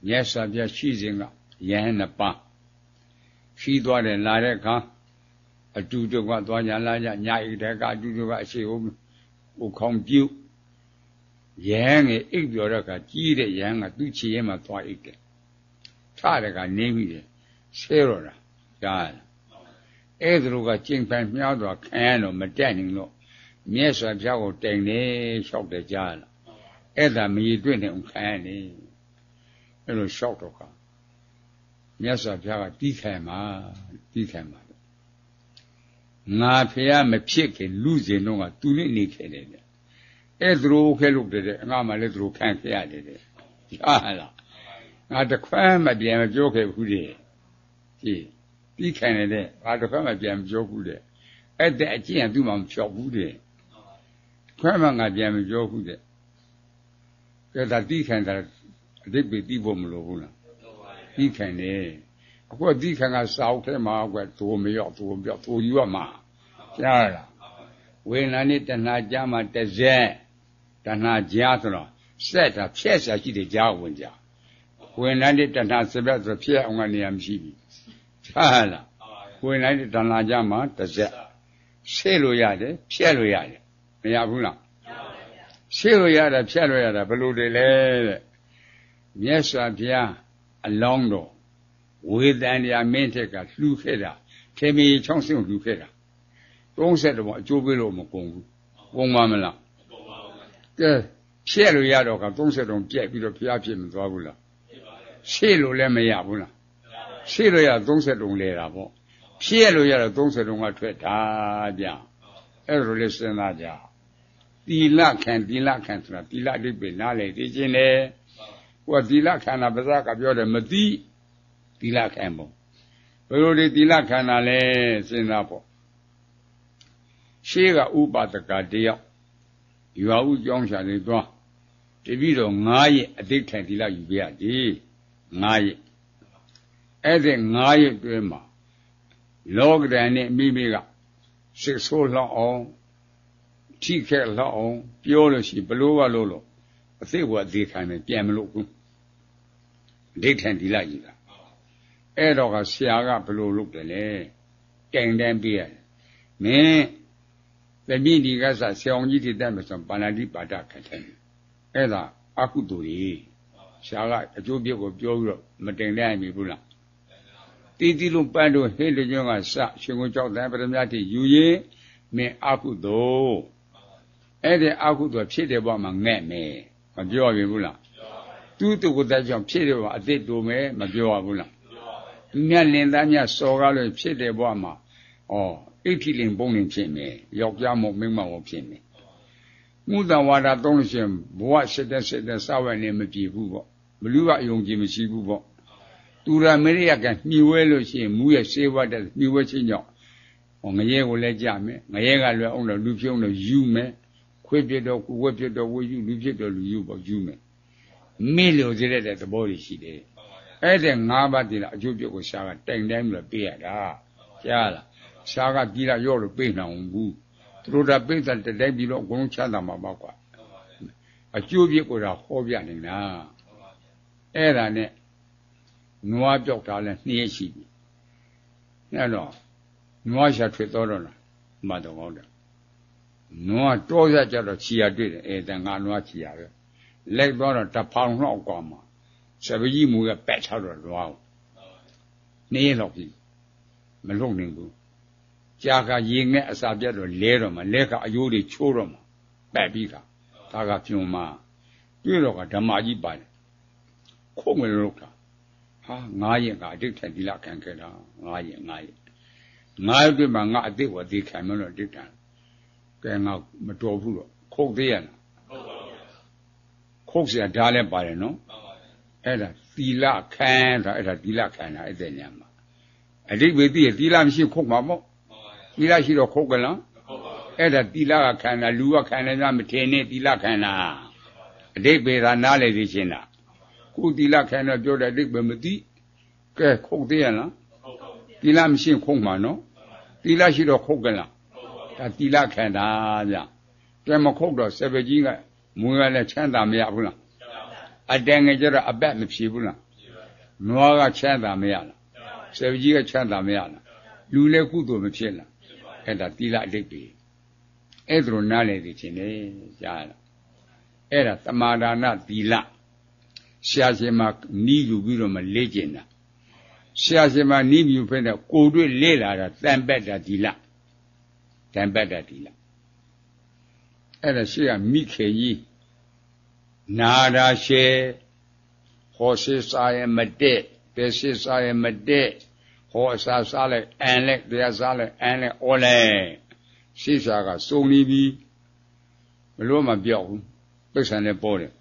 [SPEAKER 2] မြတ်စွာဘုရားရှိစဉ်ကယဟန်နှစ်ပါးရှိသွားတယ်လာတဲ့အခါအတူတူကသွားကြလာကြညာဣတေကအတူတူကအရှိကိုကိုခေါင်ပြုယဟန်ငယ်အိပ်ပြောတော့ကကြီးတဲ့ယဟန်ကသူ့ခြေရဲမှာသွားအိပ်တယ်ထတယ်ကနေပြီတယ်ဆဲတော့တာကြားလားအဲ့ဒါလိုကကျင့်ပန်မြောက်တော့ခံရတော့မတက်နိုင်လို့မြတ်စွာဘုရားကိုတိုင်နေလျှောက်တယ်ကြားလားအဲ့ဒါမရည်တွေ့နေအောင်ခံရနေအဲ့လိုလျှောက်တော့ကမြတ်စွာဘုရားကတီးခံမှာတီးခံမှာငါဖေရမဖြစ်ခင်လူစဉ်တော့ကသူနဲ့နေခဲ့တယ်တဲ့အဲ့ဒါလိုခဲလို့တဲ့ငါမှလည်းသူတို့ခံခဲ့ရတယ်တဲ့ဟာလားငါတခွမ်းမပြန်မပြောခဲ့ဘူးတဲ့ကြည့်တီးခံရတဲ့ငါတခွမ်းမပြန်မပြောဘူးတဲ့အဲ့တဲ့အကျင့်ကသူ့မှာမဖြောက်ဘူးတဲ့ခွမ်းမှငါပြန်မပြောဘူးတဲ့ကဲဒါတီးခံတာအတိတ်ပဲတီးဖို့မလိုဘူးလားတီးခံတယ်အခုတီးခံကစာအုပ်ထဲမှာကွသူမရောက်သူမပြောသူယူရမှာကြားလားဝေဒနာနဲ့တဏှာကြားမှာတစ်စက်တဏှာကြားဆိုတော့စက်တာဖြက်စားရှိတယ်ကြားဝင်ကြဝေဒနာနဲ့တဏှာစက်ဆိုဖြက်အောင်ကနေရာမရှိဘူးကြားလားဝေဒနာနဲ့တဏှာကြားမှာတစ်စက်ရှင်းလို့ရတယ်ဖြက်လို့ရတယ်မရဘူးလားရှင်းလို့ရတယ်ဖြက်လို့ရတယ်ဘယ်လိုတွေလဲတဲ့မြတ်စွာဘုရားအလောင်းတော်ဝေဒန်ရာမင်းထက်ကလှူခဲ့တာထေမီချောင်းစင်းကိုလှူခဲ့တာသုံးဆယ်တော့အကျိုးပေးလို့မကုန်ဘူးကုန်ပါမလားကုန်ပါဘူးကဲဖြည့်လို့ရတော့ကသုံးဆယ်တော့ပြက်ပြီးတော့ဘုရားဖြစ်မသွားဘူးလားရှေ့လို့လည်းမရဘူးလားရှေ့လို့ရသုံးဆယ်တော့လဲတာပေါ့ဖြည့်လို့ရတော့သုံးဆယ်တော့ကထွက်တာကြအဲ့လိုလေးစဉ်းစားကြတီလခံတီလခံဆိုတာတီလအိပ်ပဲနားလေသိချင်းတယ်ဟိုကတီလခံတာပါဇက်ကပြောတယ်မသိတီလခံပေါ့ဘယ်လိုဒီတီလခံတာလဲစဉ်းစားပေါ့ရှေးကဥပါဒကတယောက်ရွာဥကျောင်းချနေသွားတပည့်တော်၅ရက်အတိတ်ခံတီလယူပြရတယ်၅ရက်အဲ့ဒီ၅ရက်တွင်းမှာလောကဓာတ်နဲ့မိမိကစိတ်ဆိုးလောက်အောင်ထိခဲလောက်အောင်ပြောလို့ရှိဘလို့ကလို့လို့အသိဘဝအသေးခံနေပြန်မလို့ဘူးဒိဋ္ဌံတီလယူတာအဲ့တော့ကဆရာကဘလို့လုပ်တယ်လဲတိုင်တန်းပြရတယ်မင်းသမီးဒီကစားဆရာအောင်ကြီးတည်တယ်ဆိုပါဏာတိပါဒခတ်တယ်အဲ့ဒါအကုသိုလ်ကြီးဆရာကအကျိုးပြကိုပြောပြီးတော့မတိုင်တန်းမိဘူးလားတီးတီးလုံးပန်းတို့ဟဲ့လူကျွန်းကစရှင်ကိုကြောက်တယ်ပရမတ်တိယူရင်မင်းအကုသိုလ်အဲ့ဒီအကုသိုလ်ဖြစ်တဲ့ဘဝမှာငဲ့မယ်မပြောရဘူးလားသူ့တူကိုတည်းကြောင့်ဖြစ်တယ်ဘဝအတိတ်တူမယ်မပြောရဘူးလားသူမြတ်လင်သားမြတ်စော်ကားလို့ဖြစ်တဲ့ဘဝမှာဩဣတိလင်ပုံလင်ဖြစ်မယ်ယောက်ျားမို့မိန်းမမို့ဖြစ်မယ်မုဒဝါဒသုံးလို့ရှိရင်ဘဝစစ်တဲ့စစ်တဲ့စာဝတ်နေမပြေဘူးပေါ့ဘလူကအယုံကြည်မရှိဘူးပေါ့သူရမေရိယကညှိဝဲလို့ရှိရင်မူရဲ့စေဝတ်တဲ့ညှိဝဲချင်းကြောင့်ဟောငရဲကိုလည်းကြမယ်ငရဲကလွယ်အောင်လို့လူပြုံးလို့ယူမယ်ခွေးပြတော့ကိုဝက်ပြတော့ဝယူလူဖြစ်တော့လူယူပေါ့ယူမယ်မိလို့စေတဲ့သဘောတွေရှိတယ်အဲ့ဒီငါးပါးတည်းလားအကျိုးပြုကိုရှားကတိုင်တိုင်းလို့ပေးရတာကြားလားရှားကပြီးတော့ရော့လို့ပေးနိုင်ဘူးသူတို့ကပေးတဲ့တိုက်ပြီးတော့အကုန်လုံးချမ်းသာမှာပေါ့ကွာအကျိုးပြုကိုတော့ဟောပြနေတာအဲ့ဒါနဲ့နွားပြောက်တာလဲနှင်းရှိပြီအဲ့တော့နွားရှာထွက်တော့တော့လားမှတ်တော့ဟုတ်တယ်နွားတောရကြတော့ခြီရတွေ့တယ်အဲတန်ငါနွားခြီရပဲလိုက်တော့တော့တဖောင်လောက်กว่าမှာစပကြီးမူကပက်ချတော့နွားနှင်းလောက်ပြီမလုံနိုင်ဘူးကြာကရေငဲ့အစာပြတ်တော့လဲတော့မှလဲကအယိုးတွေချိုးတော့မှပက်ပြီးကဒါကပြုံမှာတွေ့တော့ကဓမ္မကြီးပါတယ်ခုံးမလို့ကဟာငါးရက်ကအတိတ်ထက်ဒီလခံခဲ့တာငါးရက်ငါးရက်ငါးရက်ပြမှာငါအတိတ်ဝတိခံမလို့တိတ်တန်ကဲငါမတော်ဘူးတော့ခုတ်သေးရလားခုတ်เสียဓာလည်းပါတယ်နော်အဲ့ဒါသီလခံတာအဲ့ဒါသီလခံတာအဲ့တဲ့ညမှာအတိတ်ပဲသိရသီလမရှိခုတ်မှာပေါ့သီလရှိတော့ခုတ်ကလားအဲ့ဒါသီလကခံတာလူကခံတယ်များမထင်နဲ့သီလခံတာအတိတ်ပဲသာနားလေသိချင်းတာခုသီလခံတော့ပြောတဲ့အတိတ်ပဲမသိကဲခုတ်သေးရလားသီလမရှိခုတ်မှာနော်သီလရှိတော့ခုတ်ကလားဒါသီလခံတာဗျကဲမခုတ်တော့စပကြီးကမွေးရလဲချမ်းသာမရဘူးလားအတန်ငယ်ကျတော့အပတ်မဖြေဘူးလားနွားကချမ်းသာမရလားစပကြီးကချမ်းသာမရလားလူလည်းကုသိုလ်မဖြစ်လားအဲ့ဒါသီလအဓိပ္ပာယ်အဲ့ဒါလိုနားလည်သိခြင်းလေကြားလားအဲ့ဒါသမာဒါနသီလရှားရှင်မှာနီးယူပြီးတော့မလေ့ကျင့်တာရှားရှင်မှာနီးယူဖက်တဲ့ကိုယ်တွေ့လေ့လာတာတန်ပတ်တာသီလတန်ပတ်တာသီလအဲ့ဒါရှိရမိခေကြီးနာရာရှေဟောရှိစားရမတဲ့ပဲရှိစားရမတဲ့ဟောအစားစားလိုက်အန်လိုက်တရားစားလိုက်အန်လိုက်အော်လိုက်ရှိစားကစုံနေပြီဘလို့မပြောက်ဘူးပိဿံနဲ့ပေါ်တယ်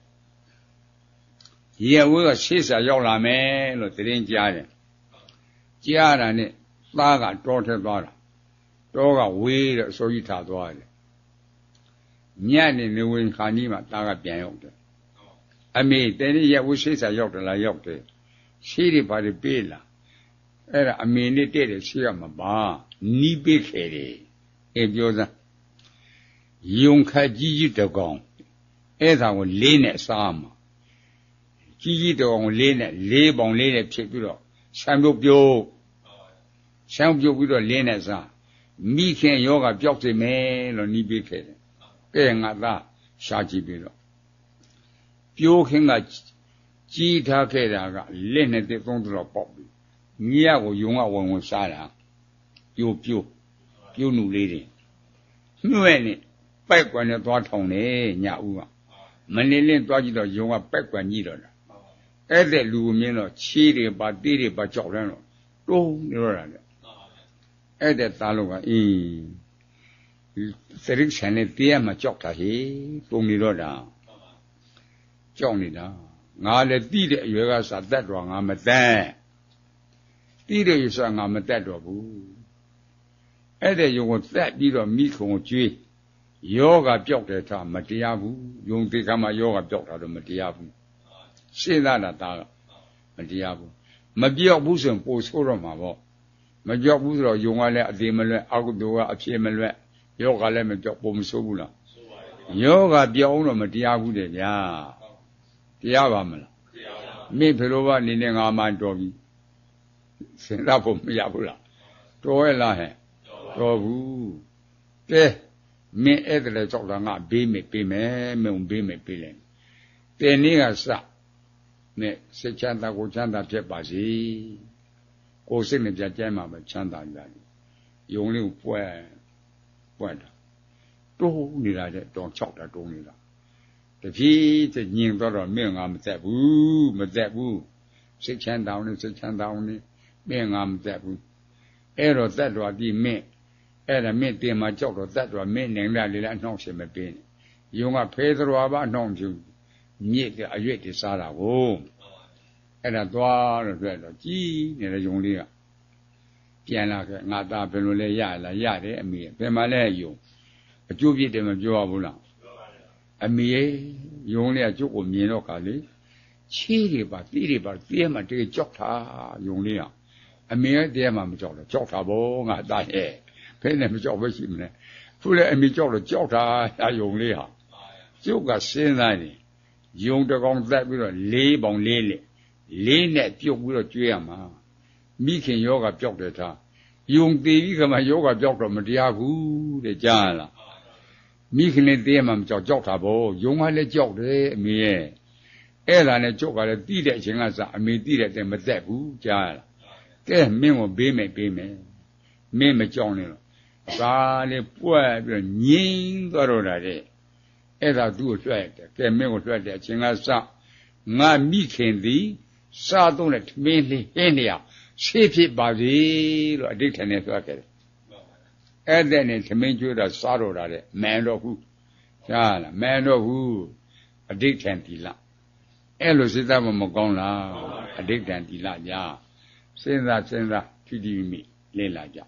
[SPEAKER 2] ရေဝဲကရှိစားရောက်လာမယ်လို့သတင်းကြားတယ်ကြားတာနဲ့သားကတောထက်သွားတာတောကဝေးတော့အစိုးကြီးထားသွားတယ်ညနေနေဝင်ခါကြီးမှသားကပြန်ရောက်တယ်အမေတနေ့ရက်ဝှရှိစားရောက်တယ်လားရောက်တယ်ရှိတွေဘာတွေပေးလားအဲ့ဒါအမေနဲ့တဲ့တယ်ရှိရမှာပါနီးပေးခဲ့တယ်အဲပြောစမ်းယုံခတ်ကြီးကြီးတကောင်အဲ့ဒါကိုလေးနဲ့စားမှာကြီးကြီးတကောင်လေးနဲ့လေးပေါင်လေးနဲ့ဖြစ်ပြီးတော့ဆံပြုတ်ပြုတ်ဆံပြုတ်ပြီးတော့လေးနဲ့စားမိခင်ယောဂပျောက်စေမယ်လို့နီးပေးခဲ့တယ်ကဲငါသားရှားကြည့်ပြီးတော့ပြိုးခင်းကကြီးထားခဲ့တာကလက်နဲ့တစ်သုံးတော့ပေါက်ပြီညကိုယုံကဝင်ဝင်စားတာပြိုးပြိုးပြိုးနူလေးတွေနှွဲ့နဲ့ပိုက်ကွယ်နဲ့သွားထောင်တယ်ညဦးကမနေလင်းသွားကြည့်တော့ယုံကပိုက်ကွယ်ညှိတော့တာအဲ့တဲ့လူမြင်တော့ချီးတွေပါတေးတွေပါကြောက်တယ်တော့တုံးနေတော့တာလေအဲ့တဲ့သားလုံးကအေးစရိတ်ဆန်နဲ့တရားမှကြောက်တာဟေတုံနေတော့တာကြောက်နေတာငါလည်းတိတဲ့အရွယ်ကစားတတ်တော့ငါမတတ်တိတဲ့ရွယ်စားငါမတတ်တော့ဘူးအဲ့တဲ့ယုံကိုတက်ပြီးတော့မိခုံကိုကျွေးယောဂပျောက်တယ်ထားမတရားဘူးယုံသေးကမှယောဂပျောက်တာတော့မတရားဘူးရှင်းသားတာသားကမတရားဘူးမပျောက်ဘူးဆိုရင်ပို့ဆိုးတော့မှာပေါ့မပျောက်ဘူးဆိုတော့ယုံကလည်းအသေးမလွဲ့အကုသိုလ်ကအဖြစ်မလွဲ့ယောဂလည်းမပျောက်ပုံမဆိုးဘူးလားယောဂပျောက်အောင်တော့မတရားဘူးတဲ့ဗျာတရားပါမလားမိဖေလိုကနေနဲ့ငါမှတော်ပြီစဉ်းစားဖို့မရဘူးလားတော်ရဲ့လားဟဲ့တော်ဘူးကဲမင်းအဲ့ဒါလည်းကြောက်တာငါဘေးမေပေးမယ်မင်းဘေးမေပေးလိုက်တဲ့နေ့ကစနဲ့စိတ်ချမ်းသာကိုချမ်းသာဖြစ်ပါစေကိုယ်စိတ်နဲ့ကြကြဲမှာပဲချမ်းသာကြတယ်ယုံလေးကိုပွက်ပွက်တာတိုးနေတာတဲ့တောင်ချောက်တာတိုးနေတာတဖြည်းဖြည်းညင်တော့တော့မင်းငါမသက်ဘူးမသက်ဘူးစိတ်ချမ်းသာအောင်စိတ်ချမ်းသာအောင်မင်းငါမသက်ဘူးအဲ့တော့သက်တော်ဒီမင်းအဲ့ဒါမင်းတင်မှာကြောက်တော့သက်တော်မင်းနိုင်လာလေအနှောင့်ရှင်မပေးနဲ့ယုံကဖဲတော်ဘာအနှောင့်ဖြူမြစ်တဲ့အရွက်တွေစားတာကိုအဲ့ဒါသွားတော့တွေ့တော့ကြီးနေတဲ့ယုံလေးကပြန်လာခဲ့ငါသားဘယ်လိုလဲရလားရတယ်အမေဘယ်မှာလဲယုံအကျိုးပြစ်တယ်မပြောရဘူးလားအမေယုံလေးကကျုပ်ကိုမြင်တော့ခါလေချီးတွေပါတီးတွေပါတီးမှတကယ်ကြောက်တာယုံလေးကအမေရဲ့တရားမှမကြောက်တော့ကြောက်တာဗောငါသားရဲ့ဘယ်နဲ့မကြောက်ပဲရှိမလဲခုလေအမေကြောက်တော့ကြောက်တာယုံလေးဟာကျုပ်ကစဉ်းစားနေယုံတကောင်သက်ပြီးတော့လေးပေါင်လေးလက်လေးနဲ့ပြုတ်ပြီးတော့ကျွေးရမှာမိခင်ယောဂပျောက်တယ်ထားယုံသေးပြီးခါမှယောဂပျောက်တော့မတရားဘူးတဲ့ကြားလားမိခင်နဲ့သေးမှမကြောက်ကြောက်တာဗောယုံကလည်းကြောက်တယ်အမေရဲ့အဲ့ဒါနဲ့ကျုပ်ကလည်းတိတဲ့အချိန်ကစအမေတိတဲ့တဲ့မသက်ဘူးကြားလားကဲမင်းကိုဘေးမယ်ပေးမယ်မင်းမကြောက်နဲ့တော့ဒါလေးပွက်ပြီးတော့ငြိမ်းသွားတော့တာတဲ့အဲ့ဒါသူ့ကိုလွှတ်တယ်ကဲမင်းကိုလွှတ်တဲ့အချိန်ကစငါမိခင်သည်စားသုံးတဲ့မင်းလေးဟင်းနေရရှေ့ဖြစ်ပါစေလို့အဋ္ဌာန်နဲ့သွားခဲ့တယ်အဲ့တဲ့နဲ့သမင်းကျွေးတာစားတော့တာတဲ့မန်တော့ဘူးကြားလားမန်တော့ဘူးအဋ္ဌာန်တိလအဲ့လိုစိတ်သားမကောင်းလားအဋ္ဌာန်တိလကြာစဉ်းစားစဉ်းစားထိတိမိလေ့လာကြ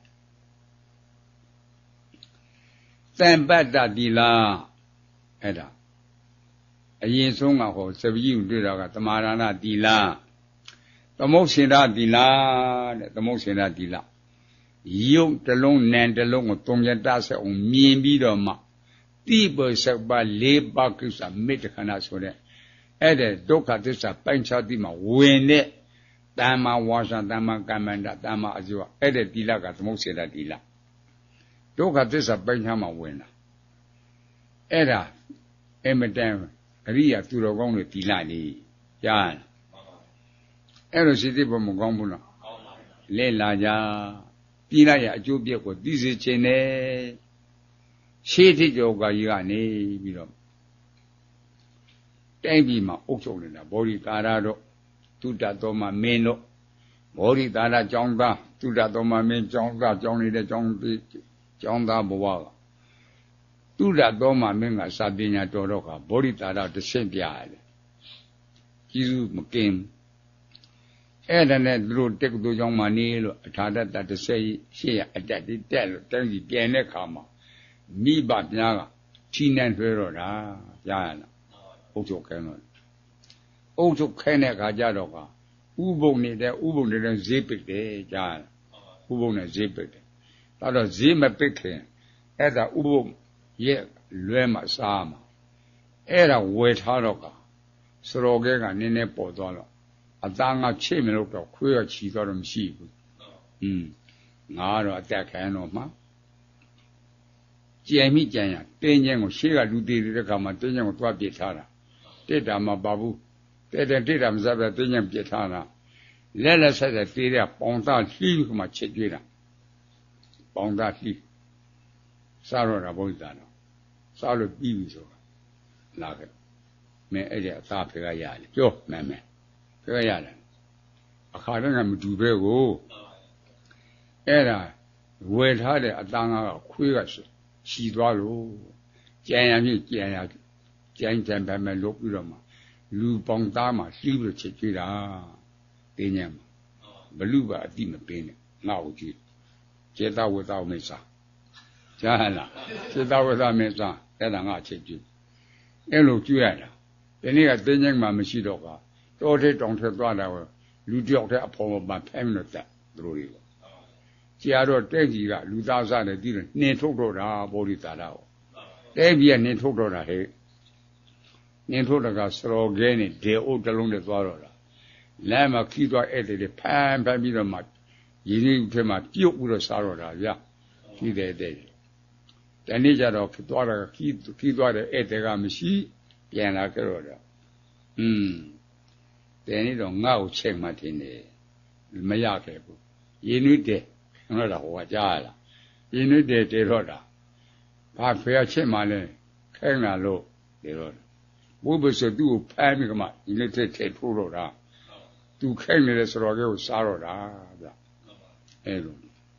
[SPEAKER 2] သံပတ္တတိလအဲ့ဒါအရင်ဆုံးကဟောစပကြီးကိုတွေ့တာကသမာဓိတိလသမုတ်ရှင်ရတိလတဲ့သမုတ်ရှင်ရတိလယုတ်တလုံးနံတလုံးကိုသုံးရတဆက်အောင်မြင်ပြီးတော့မှတိပ္ပစပလေးပါးကိစ္စမေတ္တခဏဆိုတဲ့အဲ့တဲ့ဒုက္ခသစ္စာပိုင်းခြားသိမှဝင်တဲ့တမ္မာဝါစာတမ္မာကမ္မန္တတမ္မာအဇဝအဲ့ဒီတိလကသမုတ်စေတတိလဒုက္ခသစ္စာပိုင်းခြားမှာဝင်တာအဲ့ဒါအမတန်အရိယာသူတော်ကောင်းတွေတိလနေကြားအဲ့လိုရှိသေးဖို့မကောင်းဘူးလားလဲလာကြတိလရဲ့အကျိုးပြက်ကိုသိစေခြင်းနဲ့ရှေးတိကျော်ကကြီးကနေပြီးတော့တိုင်းပြည်မှာအုပ်ချုပ်နေတာဗောဓိတာရတို့တုဒ္ဒသောမမင်းတို့ဗောဓိတာရကျောင်းသားတုဒ္ဒသောမမင်းကျောင်းသားကျောင်းနေတဲ့ကျောင်းပြီးကျောင်းသားဘဝကတုဒ္ဒသောမမင်းကစာပညာတော်တော့ကဗောဓိတာရတဆင့်ပြရတယ်ကျေးဇူးမကင်းအဲ့ဒါနဲ့သူတို့တက္ကသိုလ်ကျောင်းမှာနေလို့အထာတတတစ်ဆက်ရှေ့ရအတက်တိတက်လို့တိုင်းပြည်ပြန်တဲ့ခါမှာမိဘများကချီးနှံလွှဲတော့တာကြားရလားအုပ်ချုပ်ခိုင်းတော့အုပ်ချုပ်ခိုင်းတဲ့အခါကျတော့ကဥပုံနေတဲ့ဥပုံနေတဲ့ဈေးပိတ်တယ်ကြားဥပုံနဲ့ဈေးပိတ်တယ်ဒါတော့ဈေးမပိတ်ခင်အဲ့ဒါဥပုံရဲ့လွဲမှစားမှာအဲ့ဒါဝယ်ထားတော့ကစရောကဲကနည်းနည်းပေါ်သွားတော့အသားငါချိတ်မလို့တော့ခွေးရချီတော့မရှိဘူးอืมငါတော့အတက်ခိုင်းတော့မှကြံမိကြံရတင်းချင်းကိုရှေ့ကလူသေးတဲ့ခါမှာတင်းချင်းကိုသွားပြစ်ထားတာတစ်တာမပါဘူးတဲ့တဲ့တစ်တာမစားပဲတင်းချင်းပြစ်ထားတာလက်လက်ဆက်ဆက်သေးတဲ့ပေါင်သားလှီးပြီးမှချက်ကျွေးတာပေါင်သားလှီးစားတော့တာဘုရားတော့စားလို့ပြီးပြီဆိုတာလာခဲ့မင်းအဲ့ဒီအသားဖေကရတယ်ပြောမှန်မယ်ဖေကရတယ်အခါတည်းကမတူပဲကိုအဲ့ဒါဝယ်ထားတဲ့အသားငါကခွေးကချီသွားလို့ကြံရမြင့်ကြံရကြံကြံပဲမဲ့လုပ်ပြီးတော့မှလူပေါင်သားမှလှီးပြီးချက်ကျွေးတာတင်းညံမှာဘလူပါအတိမပင်းနဲ့ငါ့ကိုကြည့်ကျေတဝေသောမိစ္ဆာကြားလားကျေတဝေသောမိစ္ဆာအဲ့ဒါငါချက်ကျွေးအဲ့လိုကျွေးရတာဒီနေ့ကတင်းညံမှာမရှိတော့ကတောထဲတောင်ထဲသွားတာလူတယောက်တည်းအဖော်မပဖမ်းလို့တက်သူတို့တွေကြာတော့တဲ့ကြီးကလူသားစားတယ်ပြီးတော့နှင်ထုတ်တော့တာဗောဓိတာရကိုတဲ့ကြီးကနှင်ထုတ်တော့တာဟဲ့နှင်ထုတ်တော့ကစရောကဲနဲ့ဒေအုပ်တလုံးနဲ့သွားတော့တာလမ်းမှာခီးသွားဧည့်သည်တွေဖမ်းဖမ်းပြီးတော့မှရင်းနှီးထဲမှာပြုတ်ပြီးတော့စားတော့တာဗျာခီးတဲ့တဲ့တနေ့ကျတော့သွားတာခီးခီးသွားတဲ့ဧည့်သည်ကမရှိပြန်လာကြတော့တာอืมတဲ့နေ့တော့ငါ့ကိုချိန်မှတင်တယ်မရခဲ့ဘူးရင်းနှီးတဲ့ဟုတ်လားဟိုကကြားရလားရင်းနှီးတဲ့တေတော့တာဘာဖေရချက်မှလဲခိုင်းလာလို့တေတော့ဘုဘဆိုသူ့ကိုဖမ်းပြီးကမှဒီနေ့ထဲထဲထိုးတော့တာသူခိုင်းနေတယ်ဆိုတော့ကိုစားတော့တာဗျအဲ့လို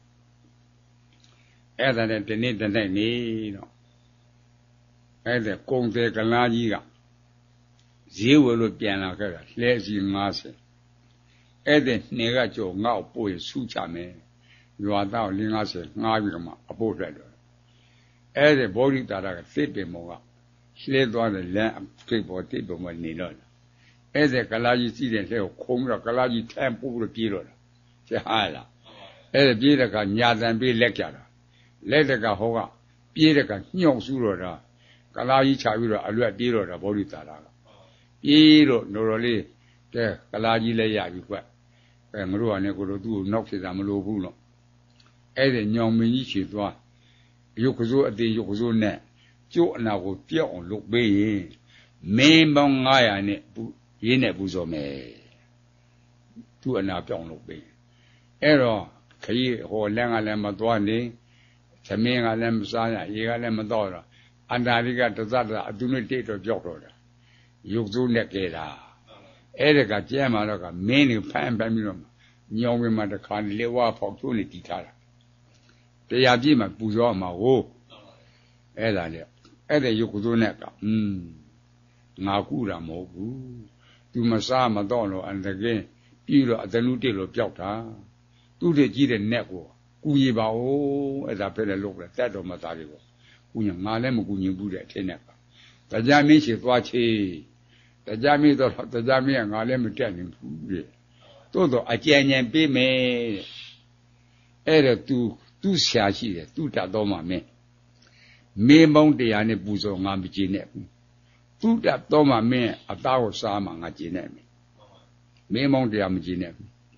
[SPEAKER 2] အဲ့ဒါနဲ့ဒီနေ့တနေ့နေတော့အဲ့ဒါကုံတယ်ကလားကြီးကဈေးဝယ်လို့ပြန်လာခဲ့တာလှဲစီ၅၀အဲ့ဒါနေကကြောငေါ့ပို့ရဆူချမယ်ရွာသား၄၅၀ငှားပြီးတော့မှအဖို့ထွက်တော့အဲ့ဒါဗောဓိတာရကသိပင်မောကလှဲသွားတယ်လမ်းခိတ်ပေါ်တိတ်ပေါ်မှာနေတော့အဲ့ဒါကလာကြီးစီးတဲ့လှဲကိုခုံးပြီးတော့ကလာကြီးထမ်းပို့ပြီးပြေးတော့တာကြားလားအဲ့ဒါပြေးတဲ့ကညာတန်ပြေးလက်ကြတာလက်တကဟောကပြေးတဲ့ကညှောက်ဆူတော့တာကလာကြီးချပြီးတော့အလွတ်ပြေးတော့တာဗောဓိတာရကပြေးတော့တော်တော်လေးကဲကလာကြီးလည်းရပြီကွအဲငါတို့ကလည်းကိုတို့သူ့ကိုနောက်ဖြစ်တာမလိုဘူးလို့အဲ့ဒီညောင်မင်းကြီးချီသွားရုပ်ကစိုးအသေးရုပ်ကစိုးနဲ့ကျိုးအနာကိုပြောက်အောင်လုပ်ပေးရင်မင်းပေါင်း၅ရာနဲ့ရင်းနဲ့ပူဇော်မယ်သူ့အနာပြောင်းလုပ်ပေးအဲ့တော့ခကြီးဟိုလမ်းကလည်းမသွားနေသမင်းကလည်းမစားရရေကလည်းမတော့တော့အန္တာရိကတသတ္တအတုနဲ့တိတ်တော့ပြောက်တော့တာရုပ်စိုးနဲ့ကဲတာအဲ့ဒါကကျဲမှာတော့ကမင်းနေဖမ်းဖမ်းပြီးတော့ညောင်ဝင်မှာတခါလေဝါဖောက်ချိုးနေတီးထားတာတရားပြည့်မှာပူဇော်မှာဟိုအဲ့ဒါလေအဲ့ဒါရုပ်ကစိုးနဲ့ကอืมငါကူတာမဟုတ်ဘူးသူမစားမတော့လို့အန္တကင်းပြီးတော့အတလူတစ်လို့ပျောက်တာသူ့တည်းကြီးတဲ့နဲ့ကိုကူညီပါဦးအဲ့ဒါပဲလေလုပ်တယ်တက်တော်မသားလေးကိုကူညီငါလည်းမကူညီဘူးတဲ့အထင်းနဲ့ကတရားမင်းရှိသွားချေတရားမင်းတော့တရားမင်းကငါလည်းမတက်နိုင်ဘူးပြည့်တိုးတော့အကြံဉာဏ်ပေးမယ်အဲ့ဒါ तू သူ့ဆရာရှိတယ်သူ့တတ်တော်မှာမင်းမင်းပေါင်းတရားနဲ့ပူဇော်ငါမကြည့်နဲ့ဘူးသူ့တတ်တော်မှာမင်းအသားကိုစားမှငါကြည့်နဲ့မင်းမင်းပေါင်းတရားမကြည့်နဲ့ဘူး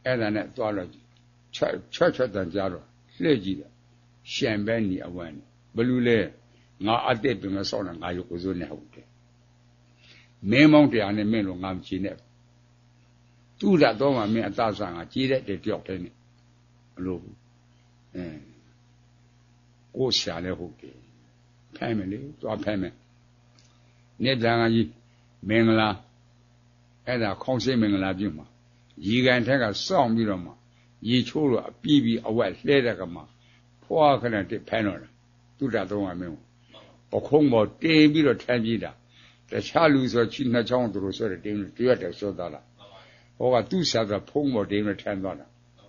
[SPEAKER 2] အဲ့ဒါနဲ့သွားလို့ချက်ချက်ချက်တန်ကြတော့လှည့်ကြည့်တယ်ရှံပဲနေအဝမ်းဘလူလဲငါအသက်ပြင်မဆောင်းငါရုပ်ကိုစိုးနေဟုတ်တယ်မင်းမောင်းတရားနဲ့မင်းလိုငါမချင်နဲ့သူ့ရတော့မှမင်းအသားစားငါကြီးတဲ့တယောက်တည်းနဲ့မလို့ဘူးအင်းကိုရှာလဲဟုတ်တယ်ဖိုင်မယ်လေသွားဖိုင်မယ်နေတန်ကြီးမင်္ဂလာအဲ့ဒါခေါင်းစိတ်မင်္ဂလာပြုမှာရီကန်ထက်ကစောင့်ပြီးတော့မှရေချိုးတော့အပြီးပြီးအဝက်လှဲတဲ့ကမှဖွာခဏတစ်ဖိုင်တော့တာသူ့ရတော့မှမင်းပခုံးပေါ်တင်ပြီးတော့ထမ်းပြေးတာတခြားလူဆိုချီနှစ်ချောင်းသူတို့ဆိုတဲ့တင်းတရွတ်တယ်ဆိုသွားလားဟောကသူ့ဆရာကဖုံးပေါ်တင်းနဲ့ထမ်းသွားတာ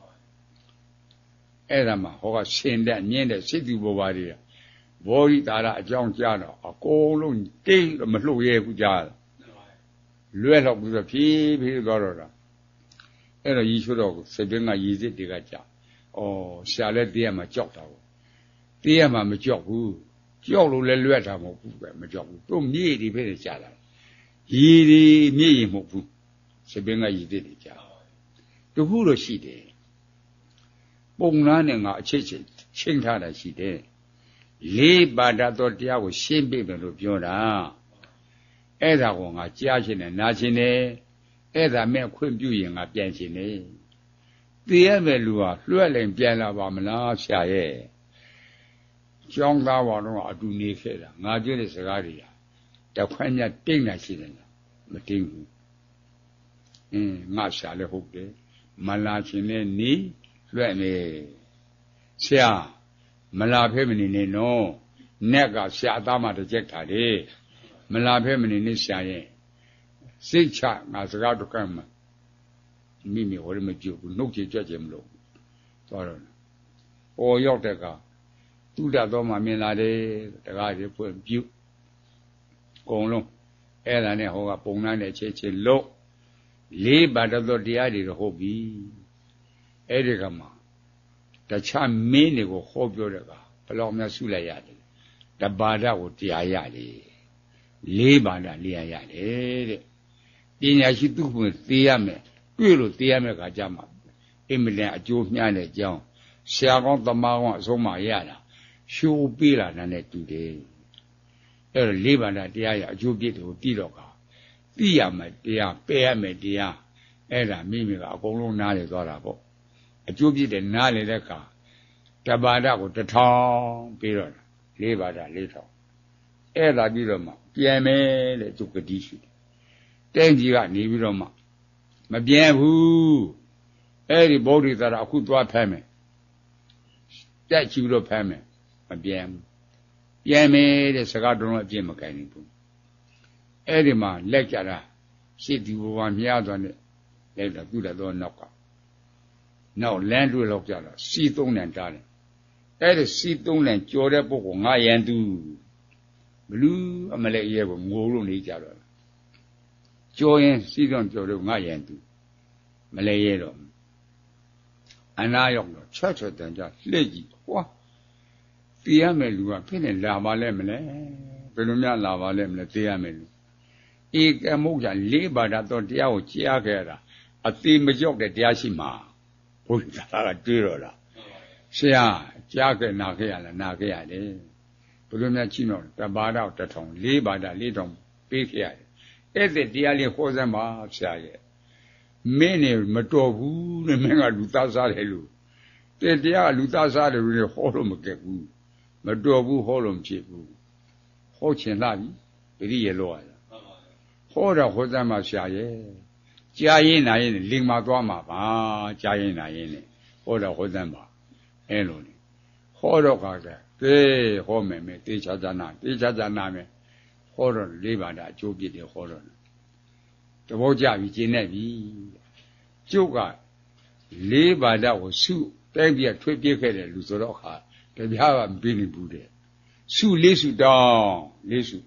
[SPEAKER 2] အဲ့ဒါမှဟောကရှင်တဲ့မြင်းတဲ့စိတ်သူဘောပါတွေဘောရီတာရအကြောင်းကြားတော့အကုန်လုံးတိတ်မလှုပ်ရဲဘူးကြားလွဲတော့ပြီးတော့ဖြည်းဖြည်းသွားတော့တာအဲ့တော့ရီချိုးတော့စိတ်ပင်ကရည်စစ်တွေကကြာဩဆရာလည်းတရားမှကြောက်တာပေါ့တရားမှမကြောက်ဘူးကြောက်လို့လည်းလွတ်တာမဟုတ်ဘူးပဲမကြောက်ဘူးတို့မြေတွေပဲကြာလာရည်တွေမြေရင်မဟုတ်ဘူးစိတ်ပင်ကရည်စစ်တွေကြာတခုတော့ရှိတယ်ပုံလားနဲ့ငါအချစ်ချင်းချင်းထားတာရှိတယ်လေးပါဒတော်တရားကိုရှင်းပြမယ်လို့ပြောတာအဲ့ဒါကိုငါကြားချင်တယ်နားချင်တယ်အဲ့ဒါမဲ့ခွင့်ပြုရင်ငါပြန်ချင်တယ်သိရမယ်လူဟာလွှဲလိုက်ပြန်လာပါမလားဆရာရဲ့ကျောင်းသားဘောင်တော့အတူနေခဲ့တာငါပြောတဲ့စကားတွေကတခွန်းမြတ်တိတ်နေရှိတယ်မတိတ်ဘူးအင်းငါဆရာလည်းဟုတ်တယ်မလာချင်တဲ့နီးလွှဲနေဆရာမလာဖဲမနေနဲ့နော်နက်ကဆရာသားမှတစ်ချက်ထားတယ်မလာဖဲမနေနဲ့ဆရာရဲ့စိတ်ချငါစကားတော့ကမ်းမှာမိမိဟောရမကြည့်ဘူးနှုတ်ချကြွကြမလို့သွားတော့ဟောရောက်တဲ့ကသူ့တတ်တော်မှမြင်လာတယ်တကားတွေဖွင့်ပြုအကုန်လုံးအဲ့ဒါနဲ့ဟောကပုံနှမ်းနဲ့ချေချေလို့လေးပါတော်တရားတွေတော့ဟုတ်ပြီအဲ့ဒီကမှာတခြားမင်းတွေကိုဟောပြောတဲ့ကဘယ်လောက်များဆုလိုက်ရတယ်တပါဒကိုတရားရတယ်လေးပါဒလေးရရတယ်တဲ့ပညာရှိသူ့ကိုသိရမယ်တွေ့လို့သိရမယ်ခါကြမှာအင်မတန်အကျိုးမျှတဲ့အကြောင်းဆရာကောင်းသမားကောင်းအဆုံးမရတာရှိုးပေးလာတာနဲ့တူတယ်အဲ့တော့လေးပါဒတရားရအကျိုးပြည့်တွေကိုသိတော့ကသိရမယ်တရားပယ်ရမယ်တရားအဲ့ဒါမိမိကအကုန်လုံးနားလေသွားတာပေါ့အကျိုးပြည့်တဲ့နားလေတဲ့အခါတပါဒကိုတစ်ထောင်ပြီးတော့လေးပါဒလေးထောင်အဲ့ဒါပြီးတော့မှပြန်မယ်တဲ့သူကတိရှိတယ်တင်းကြီးကနေပြီးတော့မှမပြန်ဘူးအဲ့ဒီဗုဒ္ဓသာရအခုသွားဖမ်းမယ်တက်ချီပြီးတော့ဖမ်းမယ်မပြန်ဘူးပြန်မယ်တဲ့စကားတော်တော်အပြည့်မကိုင်ဘူးအဲ့ဒီမှာလက်ကြတာရှစ်ဒီဘဝမြားသွားတဲ့လက်တော့ပြုတ်တော့နောက်ကနောက်လမ်းတွေ့လောက်ကြတော့စီသုံးတန်တားတယ်အဲ့ဒီစီသုံးတန်ကြော်တဲ့ပုဂ္ဂိုလ်ငါရန်သူဘလူးအမလဲရဲကိုငိုလို့နေကြတော့ကြော်ရင်စီသုံးကြော်လို့ငါရန်သူမလဲရဲတော့အနာရောက်တော့ချွတ်ချွတ်တန်ကြလှည့်ကြည့်ဟွာသိရမယ်လူကဖြစ်နေလာပါလဲမလဲဘယ်လိုများလာပါလဲမလဲသိရမယ်လူဧကမုတ်ကလေးပါးတော့တရားကိုကြားခဲ့တာအသေးမကြောက်တဲ့တရားရှိမှာဘုရားကတွေးတော့တာဆရာကြားခဲ့နာခဲ့ရလားနာခဲ့ရတယ်ဘယ်လိုများချိတော့တပါးတော့တထောင်လေးပါးလေးထောင်ပေးခဲ့ရတယ်အဲ့ဒီတရားလေးဟောစမ်းပါဆရာရဲ့မင်းနဲ့မတော်ဘူးနဲ့မင်းကလူသားစားတယ်လို့တဲ့တရားလူသားစားတယ်လို့ဟောလို့မကက်ဘူးမတော်ဘူးဟောလို့မဖြစ်ဘူးဟောချင်လာပြီပရိယေလောရဟောတော့ဟောစမ်းပါဆရာရဲ့ကြားရင်နာရင်လင်မာသွားမှာပါကြားရင်နာရင်ဟောတော့ဟောစမ်းပါအဲ့လိုလေဟောတော့ကကဲဟောမယ်မယ်တေချာဇာနာတေချာဇာနာမယ်ဟောတော့လေးပါးတာအကျိုးပြည့်တယ်ဟောတော့တဘောကြပြီကျင်းနေပြီကျုပ်ကလေးပါးတာကိုစုတိုင်းပြထွေးပြခဲ့တယ်လူဆိုတော့ခါတပြားကမပြီးနေဘူးတဲ့စုလေးစုတောင်းလေးစု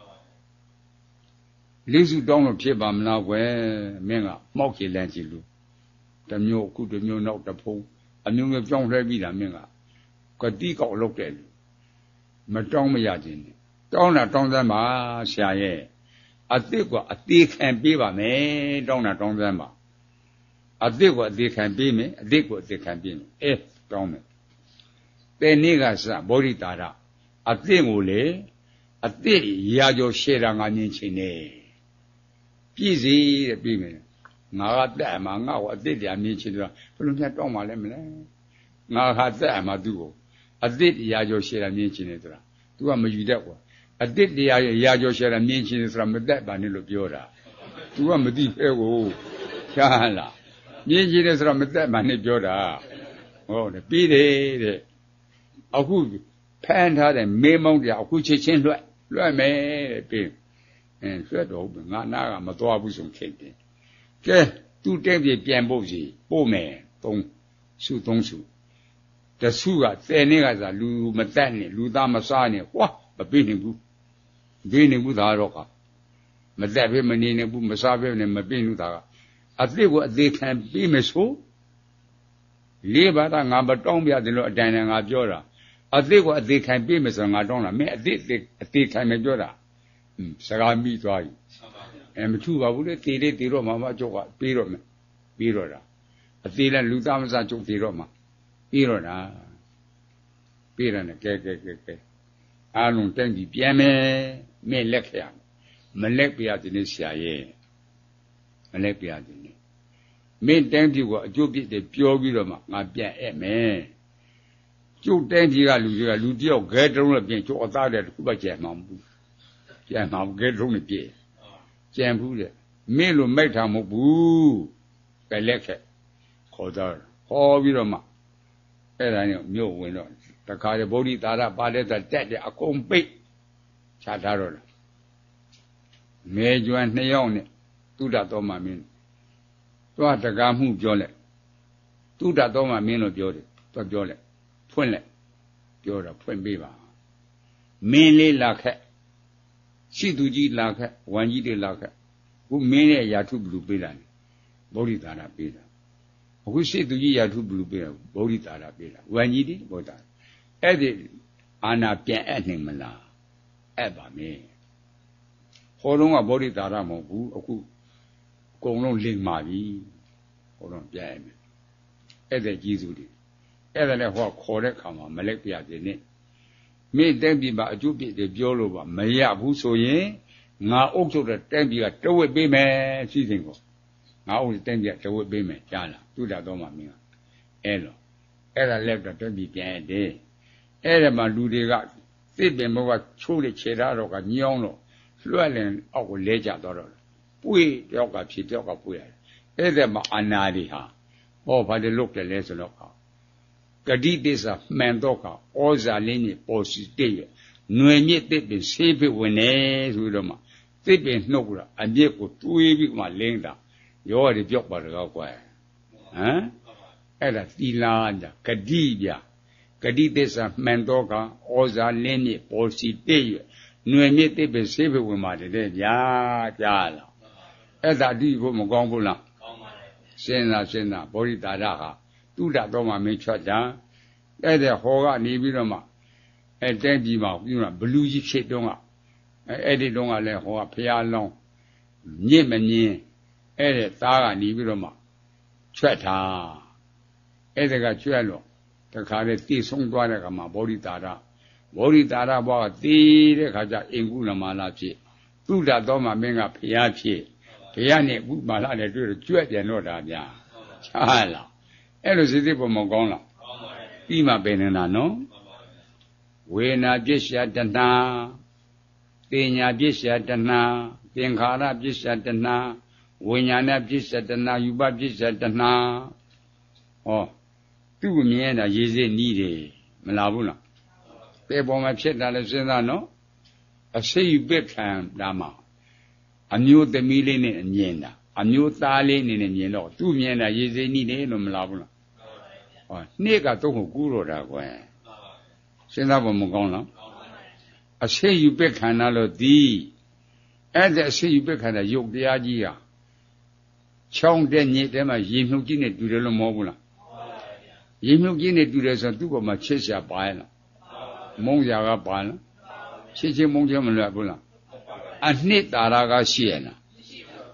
[SPEAKER 2] လေးစုတောင်းလို့ဖြစ်ပါမလားကွယ်မင်းကမှောက်ကြလန်းကြည့်လို့တမျိုးအခုတမျိုးနောက်တဖုံးအမျိုးမျိုးကြောင်းလှဲပြီးတာမင်းကကတိကောက်လုပ်တယ်လူမတောင်းမရခြင်းနဲ့တောင်းတာတောင်းစမ်းပါဆရာရဲ့အသစ်ကအသေးခံပေးပါမယ်တောင်းတာတောင်းစမ်းပါအသစ်ကိုအသေးခံပေးမယ်အသစ်ကိုအသေးခံပေးမယ်အဲတောင်းမယ်တဲ့နေ့ကစဗောဓိတာရအသစ်ကိုလေအသစ်ရာကျော်ရှေ့တာငါမြင်ချင်တယ်ပြည့်စည်တဲ့ပြီးမယ်ငါကတက်မှာငါ့ကိုအသစ်တရားမြင်ချင်တယ်ဘယ်လိုများတောင်းမှလဲမလဲငါဟာတက်မှာသူ့ကိုအသစ်ရာကျော်ရှေ့တာမြင်ချင်တယ်ဆိုတာ तू ကမယူတတ်ကွာအသစ်တရားရဲ့ရာကျော်ရှေ့တာမြင်ချင်တယ်ဆိုတာမတက်ပါနဲ့လို့ပြောတာ तू ကမသိပဲကိုရှားလားမြင်ချင်တယ်ဆိုတာမတက်ပါနဲ့ပြောတာဟုတ်တယ်ပြီးတယ်တဲ့အခုဖမ်းထားတဲ့မေးမောင်းတရားအခုချက်ချင်းလွှတ်လွှတ်မယ်တဲ့ပြီးအင်းလွှတ်တော့ငါနာကမသွားဘူးဆိုခင်တယ်ကဲသူ့တဲ့ပြေပြန်ဖို့စီပို့မယ်သုံးစုသုံးစုတစုကတဲနေကစားလူမတက်နဲ့လူသားမစားနဲ့ဟွာမပေးနိုင်ဘူးပေးနိုင်ဘူးသားတော့ကမတက်ပဲမနေနိုင်ဘူးမစားပဲနဲ့မပေးဘူးသားကအသစ်ကိုအသေးခံပြီးမဆိုလေးပါးကငါမတောင်းပြတယ်လို့အတိုင်နဲ့ငါပြောတာအသစ်ကိုအသေးခံပြီးမဆိုငါတောင်းတာမင်းအသစ်အသေးခံမပြောတာဟွန်းစကားမိသွားပြီအဲမထူပါဘူးလေတေလေးတေတော့မှမအကျုပ်ကပြီးတော့မယ်ပြီးတော့တာအသေးလဲလူသားမစားကျုပ်တေတော့မှပြီးတော့တာပြီးတယ်နဲ့ကဲကဲကဲကဲအားလုံးတက်ပြီးပြန်မယ်မင်းလက်ခရမလက်ပြတဲ့နေ့ဆရာရဲ့မလက်ပြတဲ့နေ့မင်းတန်းပြကိုအကျိုးပြစ်တယ်ပြောပြီးတော့မှငါပြန်အဲ့မယ်ကျုပ်တန်းပြကလူတွေကလူတယောက်ခဲတုံးနဲ့ပြင်ကျုပ်အသားတဲ့တစ်ခုပဲကြံမှာမဟုတ်ကြံမှာခဲတုံးနဲ့ပြည့်ကြံဘူးတဲ့မင်းလိုမိုက်တာမဟုတ်ဘူးကဲလက်ခခေါ်တော့ခေါ်ပြီးတော့မှအဲ့ဒါနဲ့မြို့ဝင်တော့တခါလေဗုဒ္ဓသာရပါတဲ့တက်တဲ့အကုန်ပိတ်ချထားတော့လားမဲကျွမ်းနှစ်ယောက်နဲ့တုဒ္ဒတော်မှမင်းသွားတကားမှုပြောလိုက်တုဒ္ဒတော်မှမင်းလို့ပြောတယ်သွားပြောလိုက်ဖွင့်လိုက်ပြောတော့ဖွင့်ပေးပါမင်းလေးလာခက်ရှိသူကြီးလာခက်ဝမ်ကြီးတွေလာခက်ခုမင်းရဲ့ရာထုဘလူပေးတာဗုဒ္ဓသာရပေးတာအခုရှိသူကြီးရာထုဘလူပေးတာဗုဒ္ဓသာရပေးတာဝမ်ကြီးတွေဗုဒ္ဓအဲ့ဒီအာနာပြန်အပ်နိုင်မလားအဲ့ပါမင်းဟောတော့ကဗုဒ္ဓသာရမဟုတ်ဘူးအခုအကုန်လုံးလင်မာပြီဟောတော့ပြန်ရမယ်အဲ့ဒါကြီးစုတွေအဲ့ဒါလည်းဟောခေါ်တဲ့ခါမှာမလက်ပြသေးနဲ့မင်းတက်ပြီပါအကျိုးပြည့်တယ်ပြောလို့ပါမရဘူးဆိုရင်ငါအုပ်ချုပ်တဲ့တက်ပြီကတဝက်ပေးမယ်ရှိစဉ်ကိုငါအုပ်တက်ပြီကတဝက်ပေးမယ်ကြားလားသူတတော်မှမင်းကအဲ့လိုအဲ့ဒါလက်တော့တက်ပြီပြန်ရတယ်အဲ့ဒါမှလူတွေကသစ်ပင်ဘောကချိုးတဲ့ခြေသားတော့ကညောင်းတော့လွှတ်လင်အောက်ကိုလဲကျသွားတော့ပွေတယောက်ကဖြေတယောက်ကပွေရတယ်အဲ့ဒါမှအနာတွေဟာဟောဘာလို့လုတ်တယ်လဲဆိုတော့ကတိသစ္စာမှန်တော့ကဩဇာလင်းကြီးပေါ်စီတည့်ရຫນွေမြစ်သစ်ပင်ဆေးဖြစ်ဝင်နေဆိုတော့မှသစ်ပင်နှုတ်လာအမြစ်ကိုတွေးပြီးမှလင်းတာရောရည်ပြောက်ပါတော့ကွာဟမ်အဲ့ဒါသီလာကြဂတိပြဂတိသစ္စာမှန်တော့ကဩဇာလင်းကြီးပေါ်စီတည့်ရຫນွေမြစ်သစ်ပင်ဆေးဖြစ်ဝင်ပါတယ်တဲ့ဗျာကြားလားအဲ့ဒါဒီဘုမကောင်းဘူးလားကောင်းပါတယ်စဉ်းစားစဉ်းစားဗောဓိတာရဟာတုဒ္ဒတော်မှာမင်းချွတ်တာအဲ့ဒါဟောကနေပြီးတော့မှအဲတဲပြီးမှပြီးမှဘလူကြီးဖြစ်တော့ကအဲအဲ့ဒီတော့ကလည်းဟောကဖျားလောင်းညစ်မငင်းအဲ့ဒါသားကနေပြီးတော့မှချွတ်တာအဲ့ဒါကချွတ်လို့တခါလေတိဆုံးသွားတဲ့ကမှာဗောဓိတာရဗောဓိတာရဘောကတည်တဲ့ခါကျအင်ကုလမာလာဖြစ်တုဒ္ဒတော်မှာမင်းကဖျားဖြစ်ဖျားနဲ့ဥမာလာနဲ့တွေ့တော့ကြွက်ပြန်တော့တာဗျာချားလားအဲ့လိုစိတ်ပေါ်မကောင်းလားကောင်းပါတယ်ပြီးမှပဲနေတာနော်ဝေနာပစ္စယတဏှာတင်ညာပစ္စယတဏှာသင်္ခါရပစ္စယတဏှာဝိညာဏပစ္စယတဏှာယူပပစ္စယတဏှာဟောသူ့မြင်တာရေးစေနီးတယ်မလားဘူးလားပေပေါ်မှာဖြစ်တာလဲစဉ်းစားနော်အစိတ်ပက်ခံတာမှာအမျိုးသမီးလေးနဲ့မြင်တာအမျိုးသားလေးနေနဲ့မြင်တော့သူ့မြင်တာရေးစိနီးတယ်လို့မလားဘူးလားဟောနှစ်ကတော့ဟုတ်ကူးတော့တာကွယ်စဉ်းစားဖို့မကောင်းလားအစိတ်ယူပက်ခံတာလို့ဒီအဲ့ဒါအစိတ်ယူပက်ခံတာရုပ်တရားကြီးဟာချောင်းတဲ့ညစ်တဲ့မှာရေမြုပ်ကြီးနဲ့တူတယ်လို့မဟုတ်ဘူးလားရေမြုပ်ကြီးနဲ့တူတယ်ဆိုသူ့ပေါ်မှာချစ်စရာပါရဲ့လားမုန်းစရာကပါလားချစ်ချင်းမုန်းချင်းမလွယ်ဘူးလားအနှစ်တာရာကရှိရဲ့လား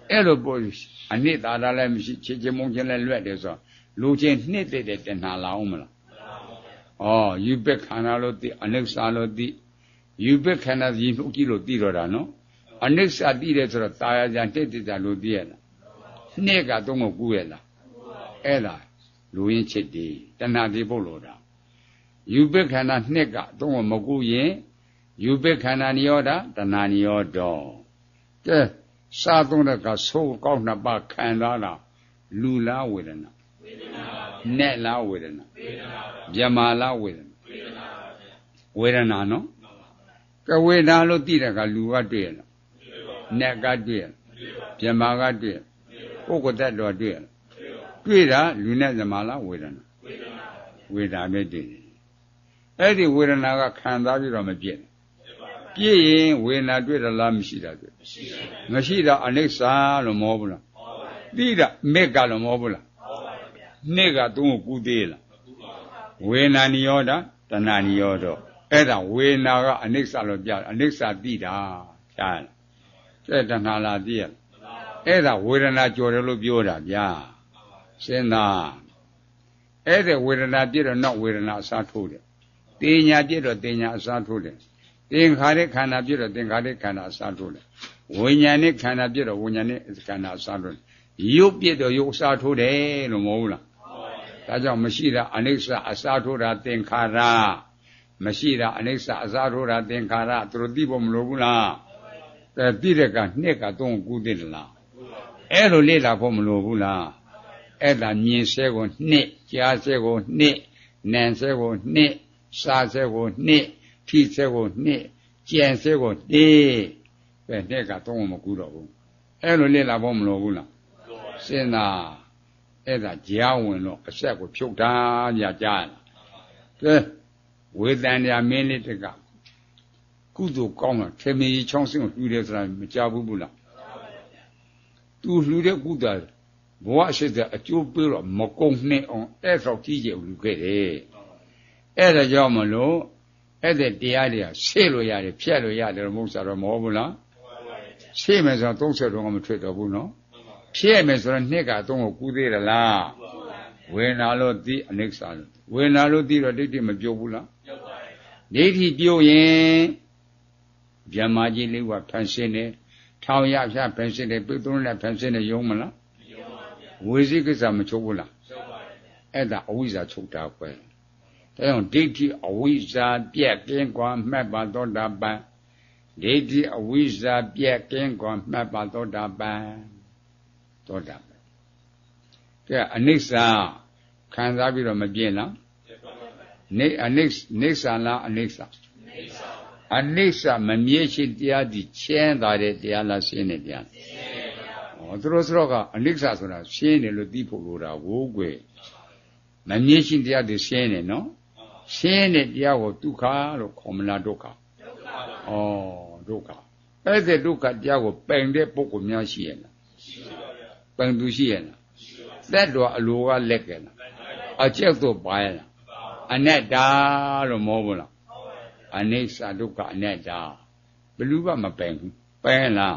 [SPEAKER 2] အဲ့လိုပို့အနှစ်သာရလည်းမရှိချစ်ချင်းမုန်းချင်းလည်းလွတ်တယ်ဆိုလူချင်းနှစ်တဲ့တဲ့တဏှာလာအောင်မလားဩယူပက်ခန္ဓာလို့သိအနိစ္စလို့သိယူပက်ခန္ဓာရည်နှုတ်ကြည့်လို့သိတော့တာနော်အနိစ္စသိတယ်ဆိုတော့တာယာကြတစ်တိတာလို့သိရလားနှစ်ကတော့ကိုကူးရလားအဲ့ဒါလူရင်းချစ်တယ်တဏှာတိပုတ်လို့တာယူပက်ခန္ဓာနှစ်ကတော့မကူးရင်ယူပက်ခန္ဓာနိရောဓတဏှာနိရောဓကဲစားသုံးတဲ့ကဆိုးကောက်နှစ်ပါးခံစားတာလူလားဝေဒနာဝေဒနာနဲ့လားဝေဒနာဝေဒနာမြမလားဝေဒနာဝေဒနာဝေဒနာနော်ကဝေဒနာလို့သိတဲ့ကလူကတွေ့ရလားနဲ့ကတွေ့ရမြမကတွေ့ရပုဂ္ဂိုလ်တ attva တွေ့ရတွေ့တာလူနဲ့မြမလားဝေဒနာဝေဒနာဝေဒနာပဲတွေ့တယ်အဲ့ဒီဝေဒနာကခံစားပြီးတော့မပြည့်ပြည့်ရင်ဝေဒနာတွေ့တယ်လားမရှိတာတွေ့မရှိတာအနိစ္စလို့မဟုတ်ဘူးလားသိတာမေကလို့မဟုတ်ဘူးလားနှစ်ကသုံးကိုကူးသေးလားဝေဒနာနိရောဓတဏှာနိရောဓအဲ့ဒါဝေဒနာကအနိစ္စလို့ပြအနိစ္စသိတာကြားလားတဲ့တဏှာလားသိရအဲ့ဒါဝေဒနာကြော်တယ်လို့ပြောတာဗျာစဉ်းစားအဲ့ဒီဝေဒနာပြည့်တော့နောက်ဝေဒနာအစားထိုးတယ်တင်ညာပြည့်တော့တင်ညာအစားထိုးတယ်သင်္ခါရခန္ဓာပြည့်တော့သင်္ခါရခန္ဓာအစားထိုးတယ်ဝိညာဉ်နဲ့ခန္ဓာပြည့်တော့ဝိညာဉ်နဲ့ခန္ဓာအစားထိုးတယ်ရုပ်ပြည့်တော့ရုပ်အစားထိုးတယ်လို့မဟုတ်ဘူးလားဒါကြောင့်မရှိတာအနိစ္စအစားထိုးတာသင်္ခါရမရှိတာအနိစ္စအစားထိုးတာသင်္ခါရသူတို့သိဖို့မလိုဘူးလားแต่သိတဲ့ကနှစ်ကသုံးကူးသိတယ်လားအဲ့လိုလေ့လာဖို့မလိုဘူးလားအဲ့ဒါမြင်ဆဲကိုနှစ်ကြားဆဲကိုနှစ်နာမ်ဆဲကိုနှစ်စားဆဲကိုနှစ်ထိဆဲကိုနှစ်ကြံဆဲကိုနှစ်ပဲနှစ်ကသုံးမကူတော့ဘူးအဲ့လိုလေ့လာဖို့မလိုဘူးလားစဉ်းစားအဲ့ဒါကြားဝင်တော့အဆက်ကိုဖြုတ်တာကြကြားလားကဲဝေဒနာမင်းလေးတကကုသိုလ်ကောင်းတာထေမီချောင်းစင်းကိုလှူတယ်ဆိုတာမကြားဘူးဘူးလားသူလှူတဲ့ကုသိုလ်ဘဝရှိတဲ့အကျိုးပေးတော့မကုန်နှင်းအောင်အဲ့တော့ကြီးကျယ်လှူခဲ့တယ်အဲ့ဒါကြောင့်မလို့အဲ့တဲ့တရားတွေကရှေ့လို့ရတယ်ဖြတ်လို့ရတယ်မဟုတ်စားတော့မဟုတ်ဘူးလားရှေ့မယ်ဆိုတော့သုံးဆက်တော့မထွက်တော့ဘူးနော်ဖြည့်မယ်ဆိုတော့နှစ်ကအသုံးကိုကူးသေးတယ်လားဝေနာလို့သိအနိစ္စလို့ဝေနာလို့သိတော့ဒိဋ္ဌိမပြုတ်ဘူးလားဒိဋ္ဌိပြုတ်ရင်ဗြဟ္မာကြီးလေးကဖန်ဆင်းတယ်ထောင်ရဖြတ်ဖန်ဆင်းတယ်ပိသုံးနဲ့ဖန်ဆင်းတယ်ယုံမလားဝေစီကိစ္စမချုပ်ဘူးလားအဲ့ဒါအဝိဇ္ဇာချုပ်တာကွယ်ဒါကြောင့်ဒိဋ္ဌိအဝိဇ္ဇာပြက်ကင်းကွာမှတ်ပါသောတာပန်ဒိဋ္ဌိအဝိဇ္ဇာပြက်ကင်းကွာမှတ်ပါသောတာပန်သောတာပန်ကဲအနိစ္စခံစားပြီးတော့မပြည့်လားနေအနိစ္စနေဆာလားအနိစ္စအနိစ္စမမြဲရှိတရားဒီချမ်းသာတဲ့တရားလားရှင်းတဲ့တရားဩသူတို့ဆိုတော့ကအနိစ္စဆိုတာရှင်းတယ်လို့သိဖို့လိုတာကိုကွယ်မမြဲရှိတရားဒီရှင်းတယ်နော်ရှင်းတဲ့တရားကိုဒုက္ခလို့ခေါ်မလားဒုက္ခဩဒုက္ခအဲ့ဒီဒုက္ခတရားကိုပင်တဲ့ပုဂ္ဂိုလ်များရှိရဲ့လားပင်သူရှိရဲ့လားသက်တော်အလိုကလက်ကဲလားအကျက်တော့ပါရဲ့လားအနတ္တလို့မဟုတ်ဘူးလားအနိစ္စဒုက္ခအနတ္တဘယ်လူမှမပင်ဘူးပင်လား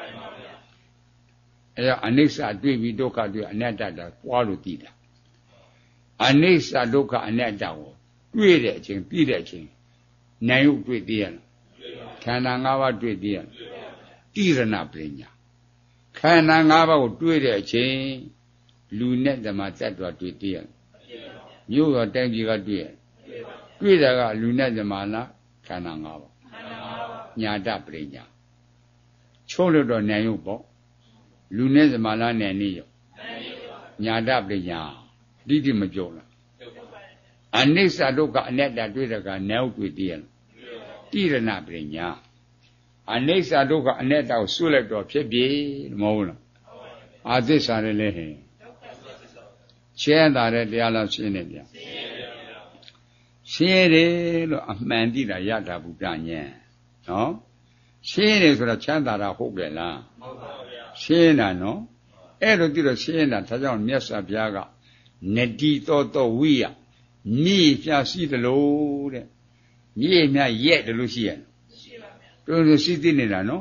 [SPEAKER 2] အဲ့ဒါအနိစ္စတွေ့ပြီးဒုက္ခတွေ့အနတ္တတာပွားလို့သိတာအနိစ္စဒုက္ခအနတ္တကိုတွေ့တဲ့အချိန်ပြီးတဲ့အချိန်နာယုတွေ့သေးရလားခန္ဓာ၅ပါးတွေ့သေးရလားတိရဏပညာခန္ဓာ၅ပါးကိုတွေ့တဲ့အချိန်လူနဲ့ဓမ္မတ attva တွေ့သေးရလားမြို့တော်တိုင်းပြည်ကတွေ့ရတွေ့တာကလူနဲ့ဓမ္မလားခန္ဓာ၅ပါးညာတပညာချိုးလို့တော့နာယုပေါ့လူနဲ့ဓမ္မလားနဲ့နေရောညာတပညာတိတိမပြောလားအနိစ္စဒုက္ခအနတ္တတွေ့တဲ့ကနာယုတွေ့သေးရလားတိရဏပညာအနိစ္စဒုက္ခအနတ္တကိုဆွလိုက်တော့ဖြစ်ပြီမဟုတ်လားအာသစ္စာလည်းလေဟင်ရှင်းတာတဲ့တရားလားရှင်းနေပြန်ရှင်းတယ်လို့အမှန်သိတာယထာဘုဒ္ဓဉာဏ်နော်ရှင်းတယ်ဆိုတော့ချမ်းသာတာဟုတ်ကဲ့လားမဟုတ်ပါဘူးဗျာရှင်းတာနော်အဲ့လိုသိတော့ရှင်းတာဒါကြောင့်မြတ်စွာဘုရားကနတိတောတောဝိယမြေပြရှိတယ်လို့တဲ့မြေမြရက်တယ်လို့ရှိရရှိပါဗျာတို့လိုရှိသိနေတာနော်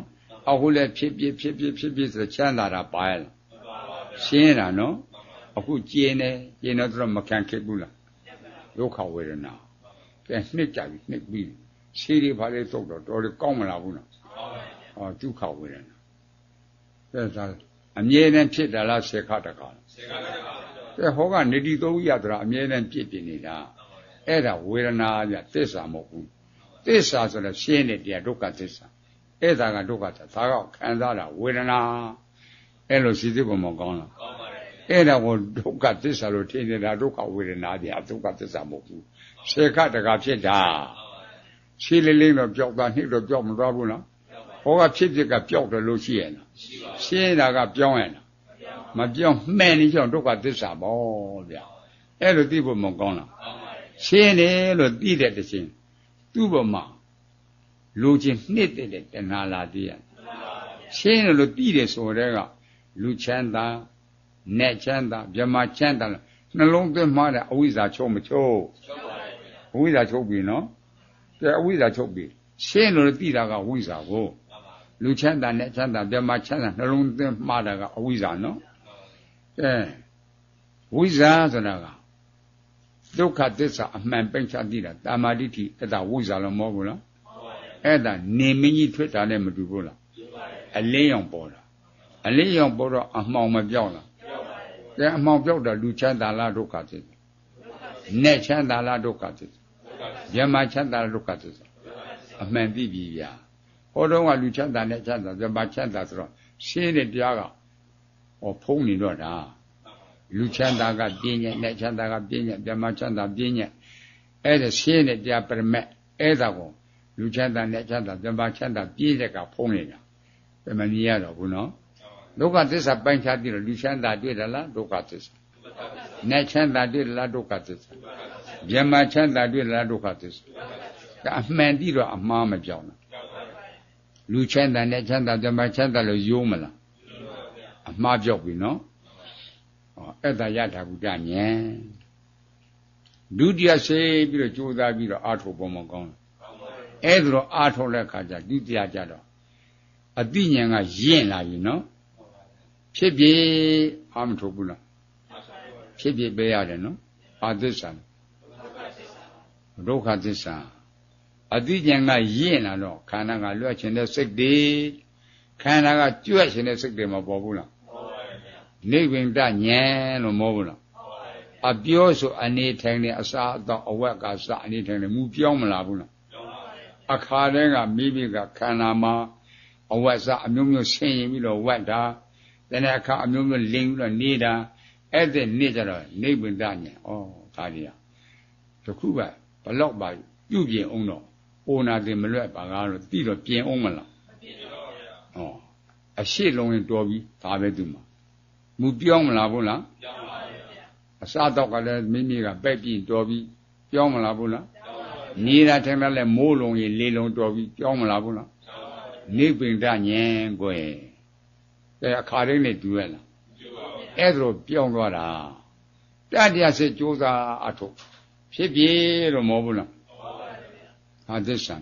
[SPEAKER 2] အခုလည်းဖြစ်ဖြစ်ဖြစ်ဖြစ်ဖြစ်ဖြစ်ဆိုချမ်းသာတာပါရလားရှင်းတာနော်အခုကျင်းနေကျင်းတော့မခံခဲ့ဘူးလားဒုက္ခဝေဒနာကဲနှစ်ကြပြီနှစ်ပြီးရှည်တွေဘာလေးသုတ်တော့တော်တော်ကောင်းမလားဘူးနော်ဟောဒုက္ခဝေဒနာအဲဒါအမြဲတမ်းဖြစ်တာလားဆေခတကလားဆေခတကကဲဟောကနေတိသုံးရတာအမြဲတမ်းဖြစ်ဖြစ်နေတာအဲ့ဒါဝေဒနာပြသစ္စာမဟုတ်ဘူးသစ္စာဆိုတော့ရှင်းနေတရားဒုက္ခသစ္စာအဲ့ဒါကဒုက္ခသစ္စာဒါကခံစားတာဝေဒနာအဲ့လိုရှိသေးပုံမကောင်းလားကောင်းပါတယ်အဲ့ဒါကိုဒုက္ခသစ္စာလို့ထင်နေတာဒုက္ခဝေဒနာတရားဒုက္ခသစ္စာမဟုတ်ဘူးဆေခတကဖြစ်တာရှင်းလေးလေးတော့ပျောက်တာနှိမ့်တော့ပျောက်မသွားဘူးနော်ဟောကဖြစ်ဖြစ်ကပျောက်တယ်လို့ရှိရဲ့လားရှင်းတာကပြောင်းရလားမပြောင်းမှန်နေကြောင်ဒုက္ခသစ္စာပေါ့ဗျာအဲ့လိုသိဖို့မကောင်းလားရှင်းတယ်လို့သိတဲ့တခြင်းသူ့ဘမှာလူချင်းနှစ်တဲ့တဏှာလာသေးရရှင်းတယ်လို့သိတယ်ဆိုတဲ့ကလူချမ်းသာနဲ့ချမ်းသာဗြဟ္မာချမ်းသာနှလုံးသွင်းမှတဲ့အဝိဇ္ဇာချုပ်မချုပ်အဝိဇ္ဇာချုပ်ပြီနော်ကဲအဝိဇ္ဇာချုပ်ပြီရှင်းလို့သိတာကဝိဇ္ဇာကိုလူချမ်းသာနဲ့ချမ်းသာဗြဟ္မာချမ်းသာနှလုံးသွင်းမှတာကအဝိဇ္ဇာနော်ကဲဝိဇ္ဇာဆိုတာကဒုက္ခသစ္စာအမှန်ပိဋ္ဌာသိတာတာမာတိတိအဲ့ဒါဝိဇ္ဇာလို့မဟုတ်ဘူးလားအဲ့ဒါနေမင်းကြီးထွက်တာနဲ့မတူဘူးလားအလင်းရောင်ပေါ်တာအလင်းရောင်ပေါ်တော့အမှောင်မပြောက်လားကဲအမှောင်ပြောက်တာလူချမ်းသာလားဒုက္ခသစ္စာနဲ့ချမ်းသာလားဒုက္ခသစ္စာဗြဟ္မာချမ်းသာလားဒုက္ခသစ္စာအမှန်သိပြီဗျာဟောတော့ကလူချမ်းသာနဲ့ချမ်းသာဗြဟ္မာချမ်းသာဆိုတော့ရှင်းတဲ့တရားကဟောဖုံးနေတော့တာလူချမ်းသာကပြင်းညက်နဲ့ချမ်းသာကပြင်းညက်ဗြဟ္မာချမ်းသာပြင်းညက်အဲ့ဒါရှင်းတဲ့တရားပရမတ်အဲ့ဒါကိုလူချမ်းသာနဲ့ချမ်းသာဗြဟ္မာချမ်းသာပြည့်တဲ့ကဖုံးနေတာပြမမြင်ရတော့ဘူးနော်ဒုက္ခသစ္စာပိုင်းခြားပြီးတော့လူချမ်းသာတွေ့တယ်လားဒုက္ခသစ္စာနဲ့ချမ်းသာတွေ့တယ်လားဒုက္ခသစ္စာဗြဟ္မာချမ်းသာတွေ့တယ်လားဒုက္ခသစ္စာဒါအမှန်တိတော့အမှားမပြောင်းဘူးလူချမ်းသာနဲ့ချမ်းသာဗြဟ္မာချမ်းသာလို့ယိုးမလားအမှားပြောက်ပြီနော်ဟောအဲ့ဒါယထာဘုဒ္ဓမြင်ဒုတိယဆေးပြီးတော့ကြိုးစားပြီးတော့အာထုပုံမကောင်းအဲ့ဒါတော့အာထုတဲ့ခါကျဒုတိယကြတော့အတိညာဏ်ကယင့်လာပြီနော်ဖြစ်ဖြစ်အာမထုတ်ဘူးလားဖြစ်ဖြစ်ပေးရတယ်နော်အာသစ္စာဒုက္ခသစ္စာအတိညာဏ်ကယင့်လာတော့ခန္ဓာကလွတ်ချင်တဲ့စိတ်တွေခန္ဓာကကျွတ်ချင်တဲ့စိတ်တွေမပေါ်ဘူးလားနိဗ္ဗာန်တဉာဏ်လို့မဟုတ်ဘူးလားအပြောဆိုအနေထိုင်နေအစာအတော့အဝက်ကစအနေထိုင်နေမူပြောင်းမလာဘူးလားအခါတည်းကမိမိကခန္ဓာမှာအဝက်စအမျိုးမျိုးဆင်းရင်ပြီးတော့ဝက်တာတနေ့အခါအမျိုးမျိုးလင်းပြီးတော့နေတာအဲ့ဒီနေ့ကျတော့နိဗ္ဗာန်တဉာဏ်ဩဒါကြီးတခုပဲဘလောက်ပါပြုပြင်အောင်တော့အိုနာတင်မလွတ်ပါကားလို့တိတော့ပြင်အောင်မလားမပြင်ပါဘူးဗျာဩအရှိလုံးရင်တော်ပြီဒါပဲသူမှာမူပြောင်းမလားဘူးလားပြောင်းပါဘူးဗျာအစားတော့ကလည်းမိမိကပဲ့ပြီးတော်ပြီပြောင်းမလားဘူးလားပြောင်းပါဘူးနေတာထင်တယ်လဲမိုးလုံးရင်လေလုံးတော်ပြီပြောင်းမလားဘူးလားပြောင်းပါဘူးနိဗ္ဗာန်တဉာဏ်ကိုအဲအခါတိုင်းနဲ့တူရလားတူပါဘူးအဲ့ဒါတော့ပြောင်းသွားတာတတရားစစ်ကြိုးစားအထုတ်ဖြစ်ပြေတော့မဟုတ်ဘူးလားဟာသစ္စာ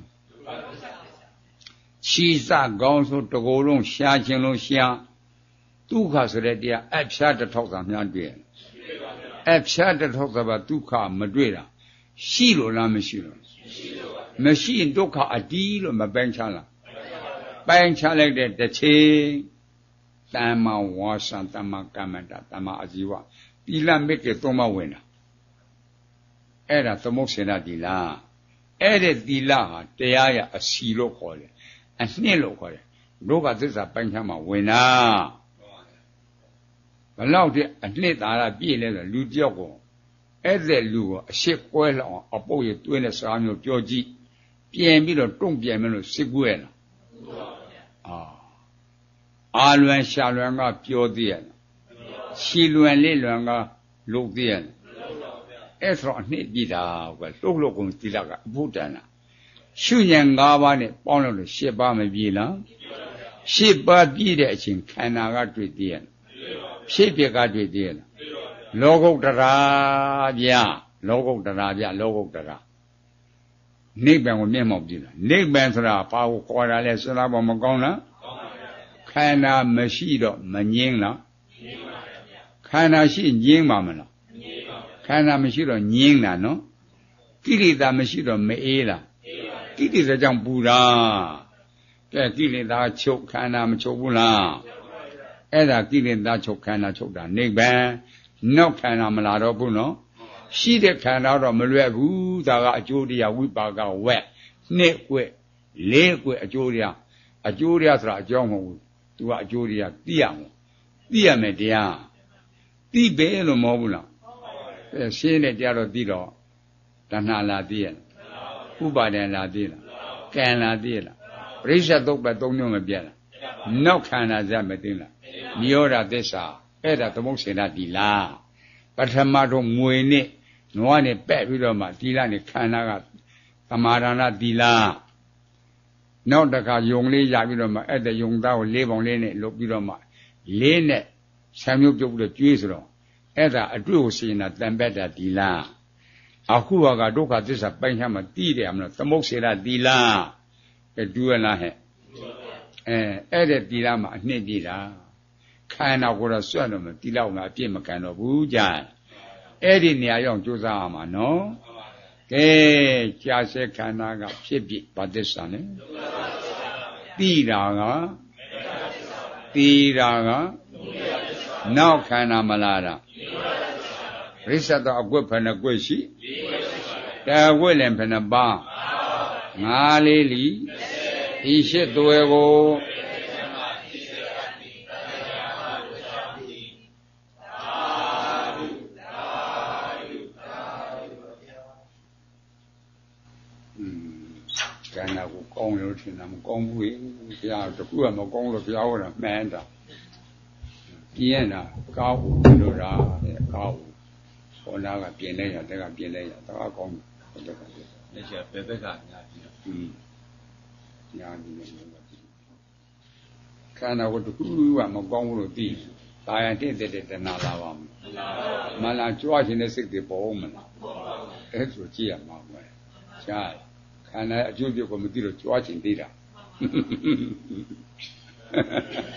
[SPEAKER 2] ချီစကောင်းဆိုတကိုယ်လုံးရှားခြင်းလုံးရှားဒုက္ခဆိုတဲ့တရားအဖြားတစ်ထောက်သာများတွေ့တယ်အဖြားတစ်ထောက်သာပါဒုက္ခမတွေ့တာရှိလို့လားမရှိလို့မရှိရင်ဒုက္ခအတီးလို့မပန်းချလားပန်းချလိုက်တဲ့တစ်ချိန်တမ္မာဝါစာတမ္မာကမ္မန္တတမ္မာအာဇီဝသီလမေတ္တာသုံးပါးဝင်တာအဲ့ဒါသမုတ်စေတသီလအဲ့ဒီသီလဟာတရားရအစီလို့ခေါ်တယ်အနှစ်လို့ခေါ်တယ်ဒုက္ခသစ္စာပိုင်းခြားမှာဝင်တာဘလောက်တည်းအနှစ်သာရပြည့်လဲဆိုလူတယောက်ကိုအဲ့ဒီလူကိုအရှိကွဲလောက်အောင်အပုတ်ရတွင်းတဲ့စကားမျိုးပြောကြည့်ပြင်ပြီးတော့တုံ့ပြန်မယ်လို့စစ်ကွဲလားအာအာလွန်ရှာလွန်ကပြောသေးရလားရှီလွန်လေးလွန်ကလုပ်သေးရလားအဲ့ဆိုအနှစ်ပြည့်တာကွလှုပ်လှုပ်ကုန်သီလကအဘုဒ္ဓနာရှုဉဏ်၅ပါးနဲ့ပေါင်းလို့ရှစ်ပါးမပြည့်လားရှစ်ပါးပြည့်တဲ့အချိန်ခန္ဓာကတွေ့သေးရလားဖြစ်ပြကတွေ့သေးရလားလောကုတ္တရာဗျာလောကုတ္တရာဗျာလောကုတ္တရာနိဗ္ဗာန်ကိုမျက်မှောက်ကြည့်လားနိဗ္ဗာန်ဆိုတာဘာကိုခေါ်တာလဲစဉ်းစားဖို့မကောင်းလားန္ဓာမရှိတော့မငြင်းလားခန္ဓာရှိငြင်းပါမလားခန္ဓာမရှိတော့ငြင်းတာနော်ကိလေသာမရှိတော့မအေးလားကိလေသာကြောင့်ပူတာကဲကိလေသာချုပ်ခန္ဓာမချုပ်ဘူးလားအဲ့ဒါကိလေသာချုပ်ခန္ဓာချုပ်တာနိဗ္ဗာန်နောက်ခန္ဓာမလာတော့ဘူးနော်ရှိတဲ့ခန္ဓာတော့မလွယ်ဘူးဒါကအကျိုးတရားဝိပါကဝက်နှစ်ကွက်လေးကွက်အကျိုးတရားအကျိုးတရားဆိုတာအကြောင်းမဟုတ်ဘူးသူကအကျိုးတရားသိရမှာသိရမယ်တရားသိပဲလို့မဟုတ်ဘူးလားအဲရှင်းတဲ့တရားတော့သိတော့တဏှာလာသိရလားဥပါဒံလာသိလားကံလာသိလားပရိစ္ဆေသုတ်ပဲသုံးမျိုးမပြတ်လားနောက်ခန္ဓာဇတ်မသိလားနိရောဓသစ္စာအဲ့ဒါသမုတ်စေတတိလားပထမတော့ငွေနဲ့နွားနဲ့ပက်ပြီးတော့မှတိလနဲ့ခန္ဓာကသမာဓာနတိလားနောက်တစ်ခါယုံလေးရပြီးတော့မှအဲ့တဲ့ယုံသားကိုလေးပေါင်လေးနဲ့လုပ်ပြီးတော့မှလေးနဲ့ဆံမျိုးပြုတ်ပြီးတော့ကျွေးဆိုတော့အဲ့ဒါအတွေ့ကိုစီရင်တာတန်ပက်တာတိလားအခုကဒုက္ခသစ္စာပိုင်ချမှာတိတယ်မလို့သမုတ်စေတတိလားအဲတူရလားဟဲ့အဲအဲ့တဲ့တိလားမှာအနှစ်ပြတာခန္ဓာကိုယ်တော့စွတ်တော့မတိလောက်မှာအပြည့်မကန်တော့ဘူးကြာအဲ့ဒီနေရာရောက်ကြိုးစားရမှာနော်ကဲကြာစေခန္ဓာကဖြစ်ဖြစ်ဗသစ္စာနဲ့တိတာကတိတာကနောက်ခန္ဓာမလာတာရိစ္ဆတ်တော့အကွက်ဖယ်နှကွက်ရှိတကွက်လည်းဖယ်နှပါငါးလေးလီဒီရှစ်သွဲကိုခန္ဓာကိုကောင်းလို့ထင်တာမကောင်းဘူးဘုရားတခုကမကောင်းလို့ဘုရားဟောတာမှန်တာပြင်းတာကောင်းဘူးလို့တာကောင်းဘောနာကပြင်လိုက်ရတက်ကပြင်လိုက်ရတကားကောင်းတယ်တက်ကလက်ချက်ဘယ်ဘက်ကညာပြီးတော့อืมညာပြီးတော့ခန္ဓာကိုတခုကမကောင်းဘူးလို့သိတာယာတည့်တဲ့တဏှာလာပါမယ်မလားကြွားခြင်းတဲ့စိတ်တွေပေါ်မလားအဲ့ဆိုကြည့်ရမှာပဲရှားခန္ဓာအကျိုးပြုကိုမသိတော့ကြွားခြင်းသေးတာ